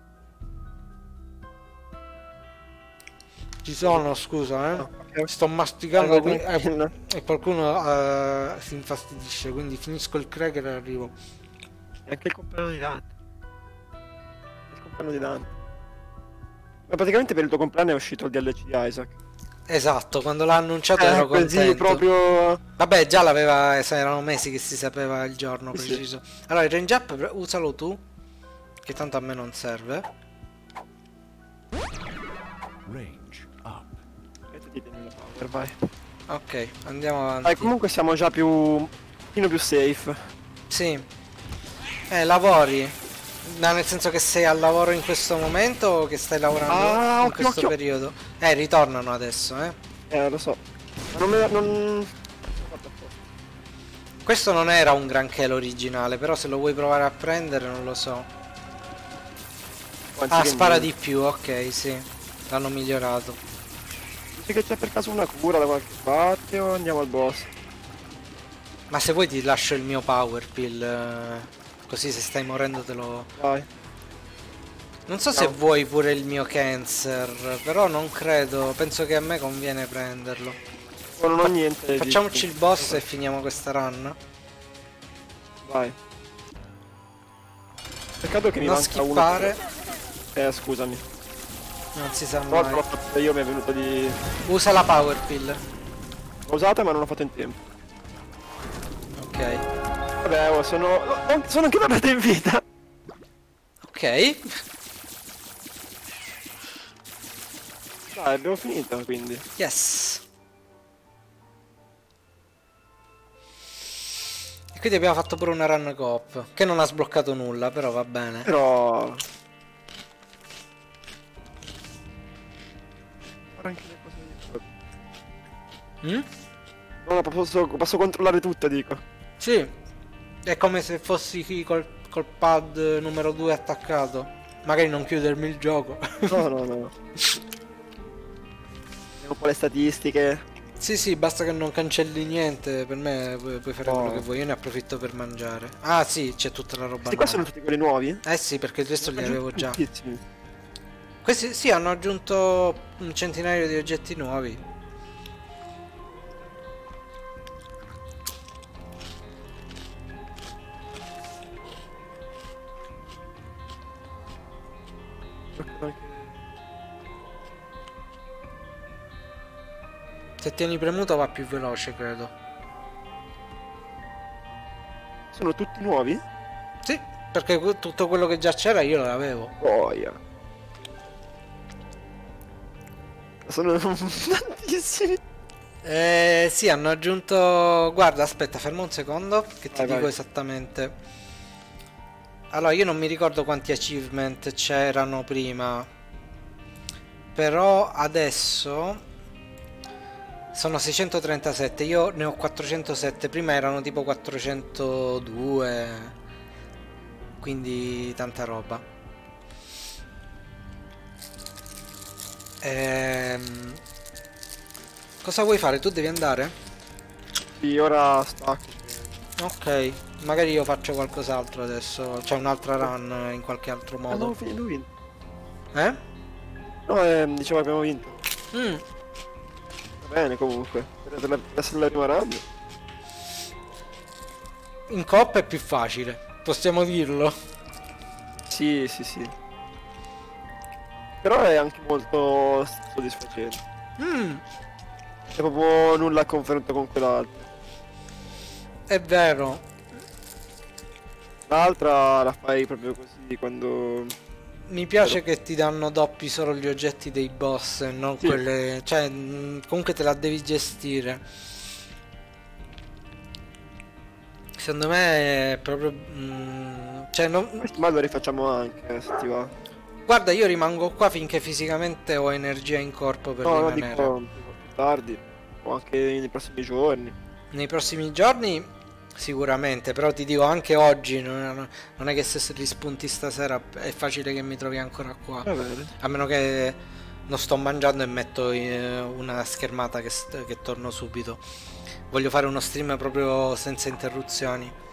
Ci sono, scusa, eh. Ok. Sto masticando Vai, qui- tranquillo. eh, e qualcuno eh, si infastidisce, quindi finisco il cracker e arrivo. E anche il compleanno di Dante. Il compleanno di Dante. Ma praticamente per il tuo compleanno è uscito il D L C di Isaac. Esatto, quando l'ha annunciato Eh, ero così contento. proprio... Vabbè, già l'aveva, erano mesi che si sapeva il giorno Sì, sì. preciso. Allora, il range up pre- usalo tu, che tanto a me non serve. Range up. E tu ti tieni la power, vai. Ok, andiamo avanti. Dai, comunque siamo già più... un pochino più safe. Sì. Eh, lavori. No, nel senso che sei al lavoro in questo momento o che stai lavorando Ah, in occhio, questo occhio. periodo? Eh, ritornano adesso, eh. Eh, lo so. Ma non me la... non... Questo non era un granché l'originale, però se lo vuoi provare a prendere non lo so. Anzi, Ah, che spara mi- di più, ok, sì. L'hanno migliorato. Dici che c'è per caso una cura da qualche parte o andiamo al boss? Ma se vuoi ti lascio il mio power pill, eh, così se stai morendo te lo... Vai. Non so se No. vuoi pure il mio cancer, però non credo, penso che a me conviene prenderlo. O non ho niente. di- Facciamoci il boss e finiamo questa run. Vai. Peccato che mi Non manca skippare, uno. Eh, scusami. non si sa Però mai. l'ho fatto io, mi è venuto di... Usa la power pill. L'ho usata ma non l'ho fatto in tempo. Ok. Vabbè, oh, sono... oh, sono anche tornato in vita. Ok. Dai, abbiamo finito quindi. Yes. E quindi abbiamo fatto pure una run coop, che non ha sbloccato nulla, però va bene. Però... Guarda anche le cose di... Mm? No, no, posso, posso controllare tutto, dico. Sì. È come se fossi qui col, col pad numero due attaccato. Magari non chiudermi il gioco. No, no, no. Vediamo un po' le statistiche. Sì, sì, basta che non cancelli niente. Per me pu- puoi fare Oh. quello che vuoi. Io ne approfitto per mangiare. Ah, sì, c'è tutta la roba Questi qua sono nuova. tutti quelli nuovi? Eh sì, perché il resto li avevo già. Tantissimi. Questi sì, hanno aggiunto un centinaio di oggetti nuovi. Se tieni premuto va più veloce, credo. Sono tutti nuovi? Sì, perché que- tutto quello che già c'era io l'avevo. Boia. Sono tantissimi. Eh sì, hanno aggiunto... Guarda, aspetta, fermo un secondo che ti Vai, dico vai. esattamente. Allora, io non mi ricordo quanti achievement c'erano prima. Però adesso sono seicentotrentasette, io ne ho quattrocentosette, prima erano tipo quattrocentodue. Quindi tanta roba. Ehm... Cosa vuoi fare? Tu devi andare? Sì, ora stacco. Ok, magari io faccio qualcos'altro adesso. C'è un'altra run in qualche altro Ah, no, modo. abbiamo vinto. Eh? No, eh, dicevo abbiamo vinto. Mm, Va bene comunque. Per per essere la prima run. in coppa è più facile, possiamo dirlo. Sì, sì, sì. Però è anche molto soddisfacente. Mm, È proprio nulla a confronto con quell'altra. è vero. L'altra la fai proprio così quando... Mi piace che ti danno doppi solo gli oggetti dei boss e non Sì. quelle... Cioè, mm, comunque te la devi gestire. Secondo me è proprio... mm, cioè, non... Ma lo rifacciamo anche, se ti va. Guarda, io rimango qua finché fisicamente ho energia in corpo per No, no, rimanere. dico più tardi. O anche nei prossimi giorni. Nei prossimi giorni sicuramente, però ti dico anche oggi, non, non è che se rispunti stasera è facile che mi trovi ancora qua. Va bene. A meno che non sto mangiando e metto eh, una schermata che, st- che torno subito. Voglio fare uno stream proprio senza interruzioni.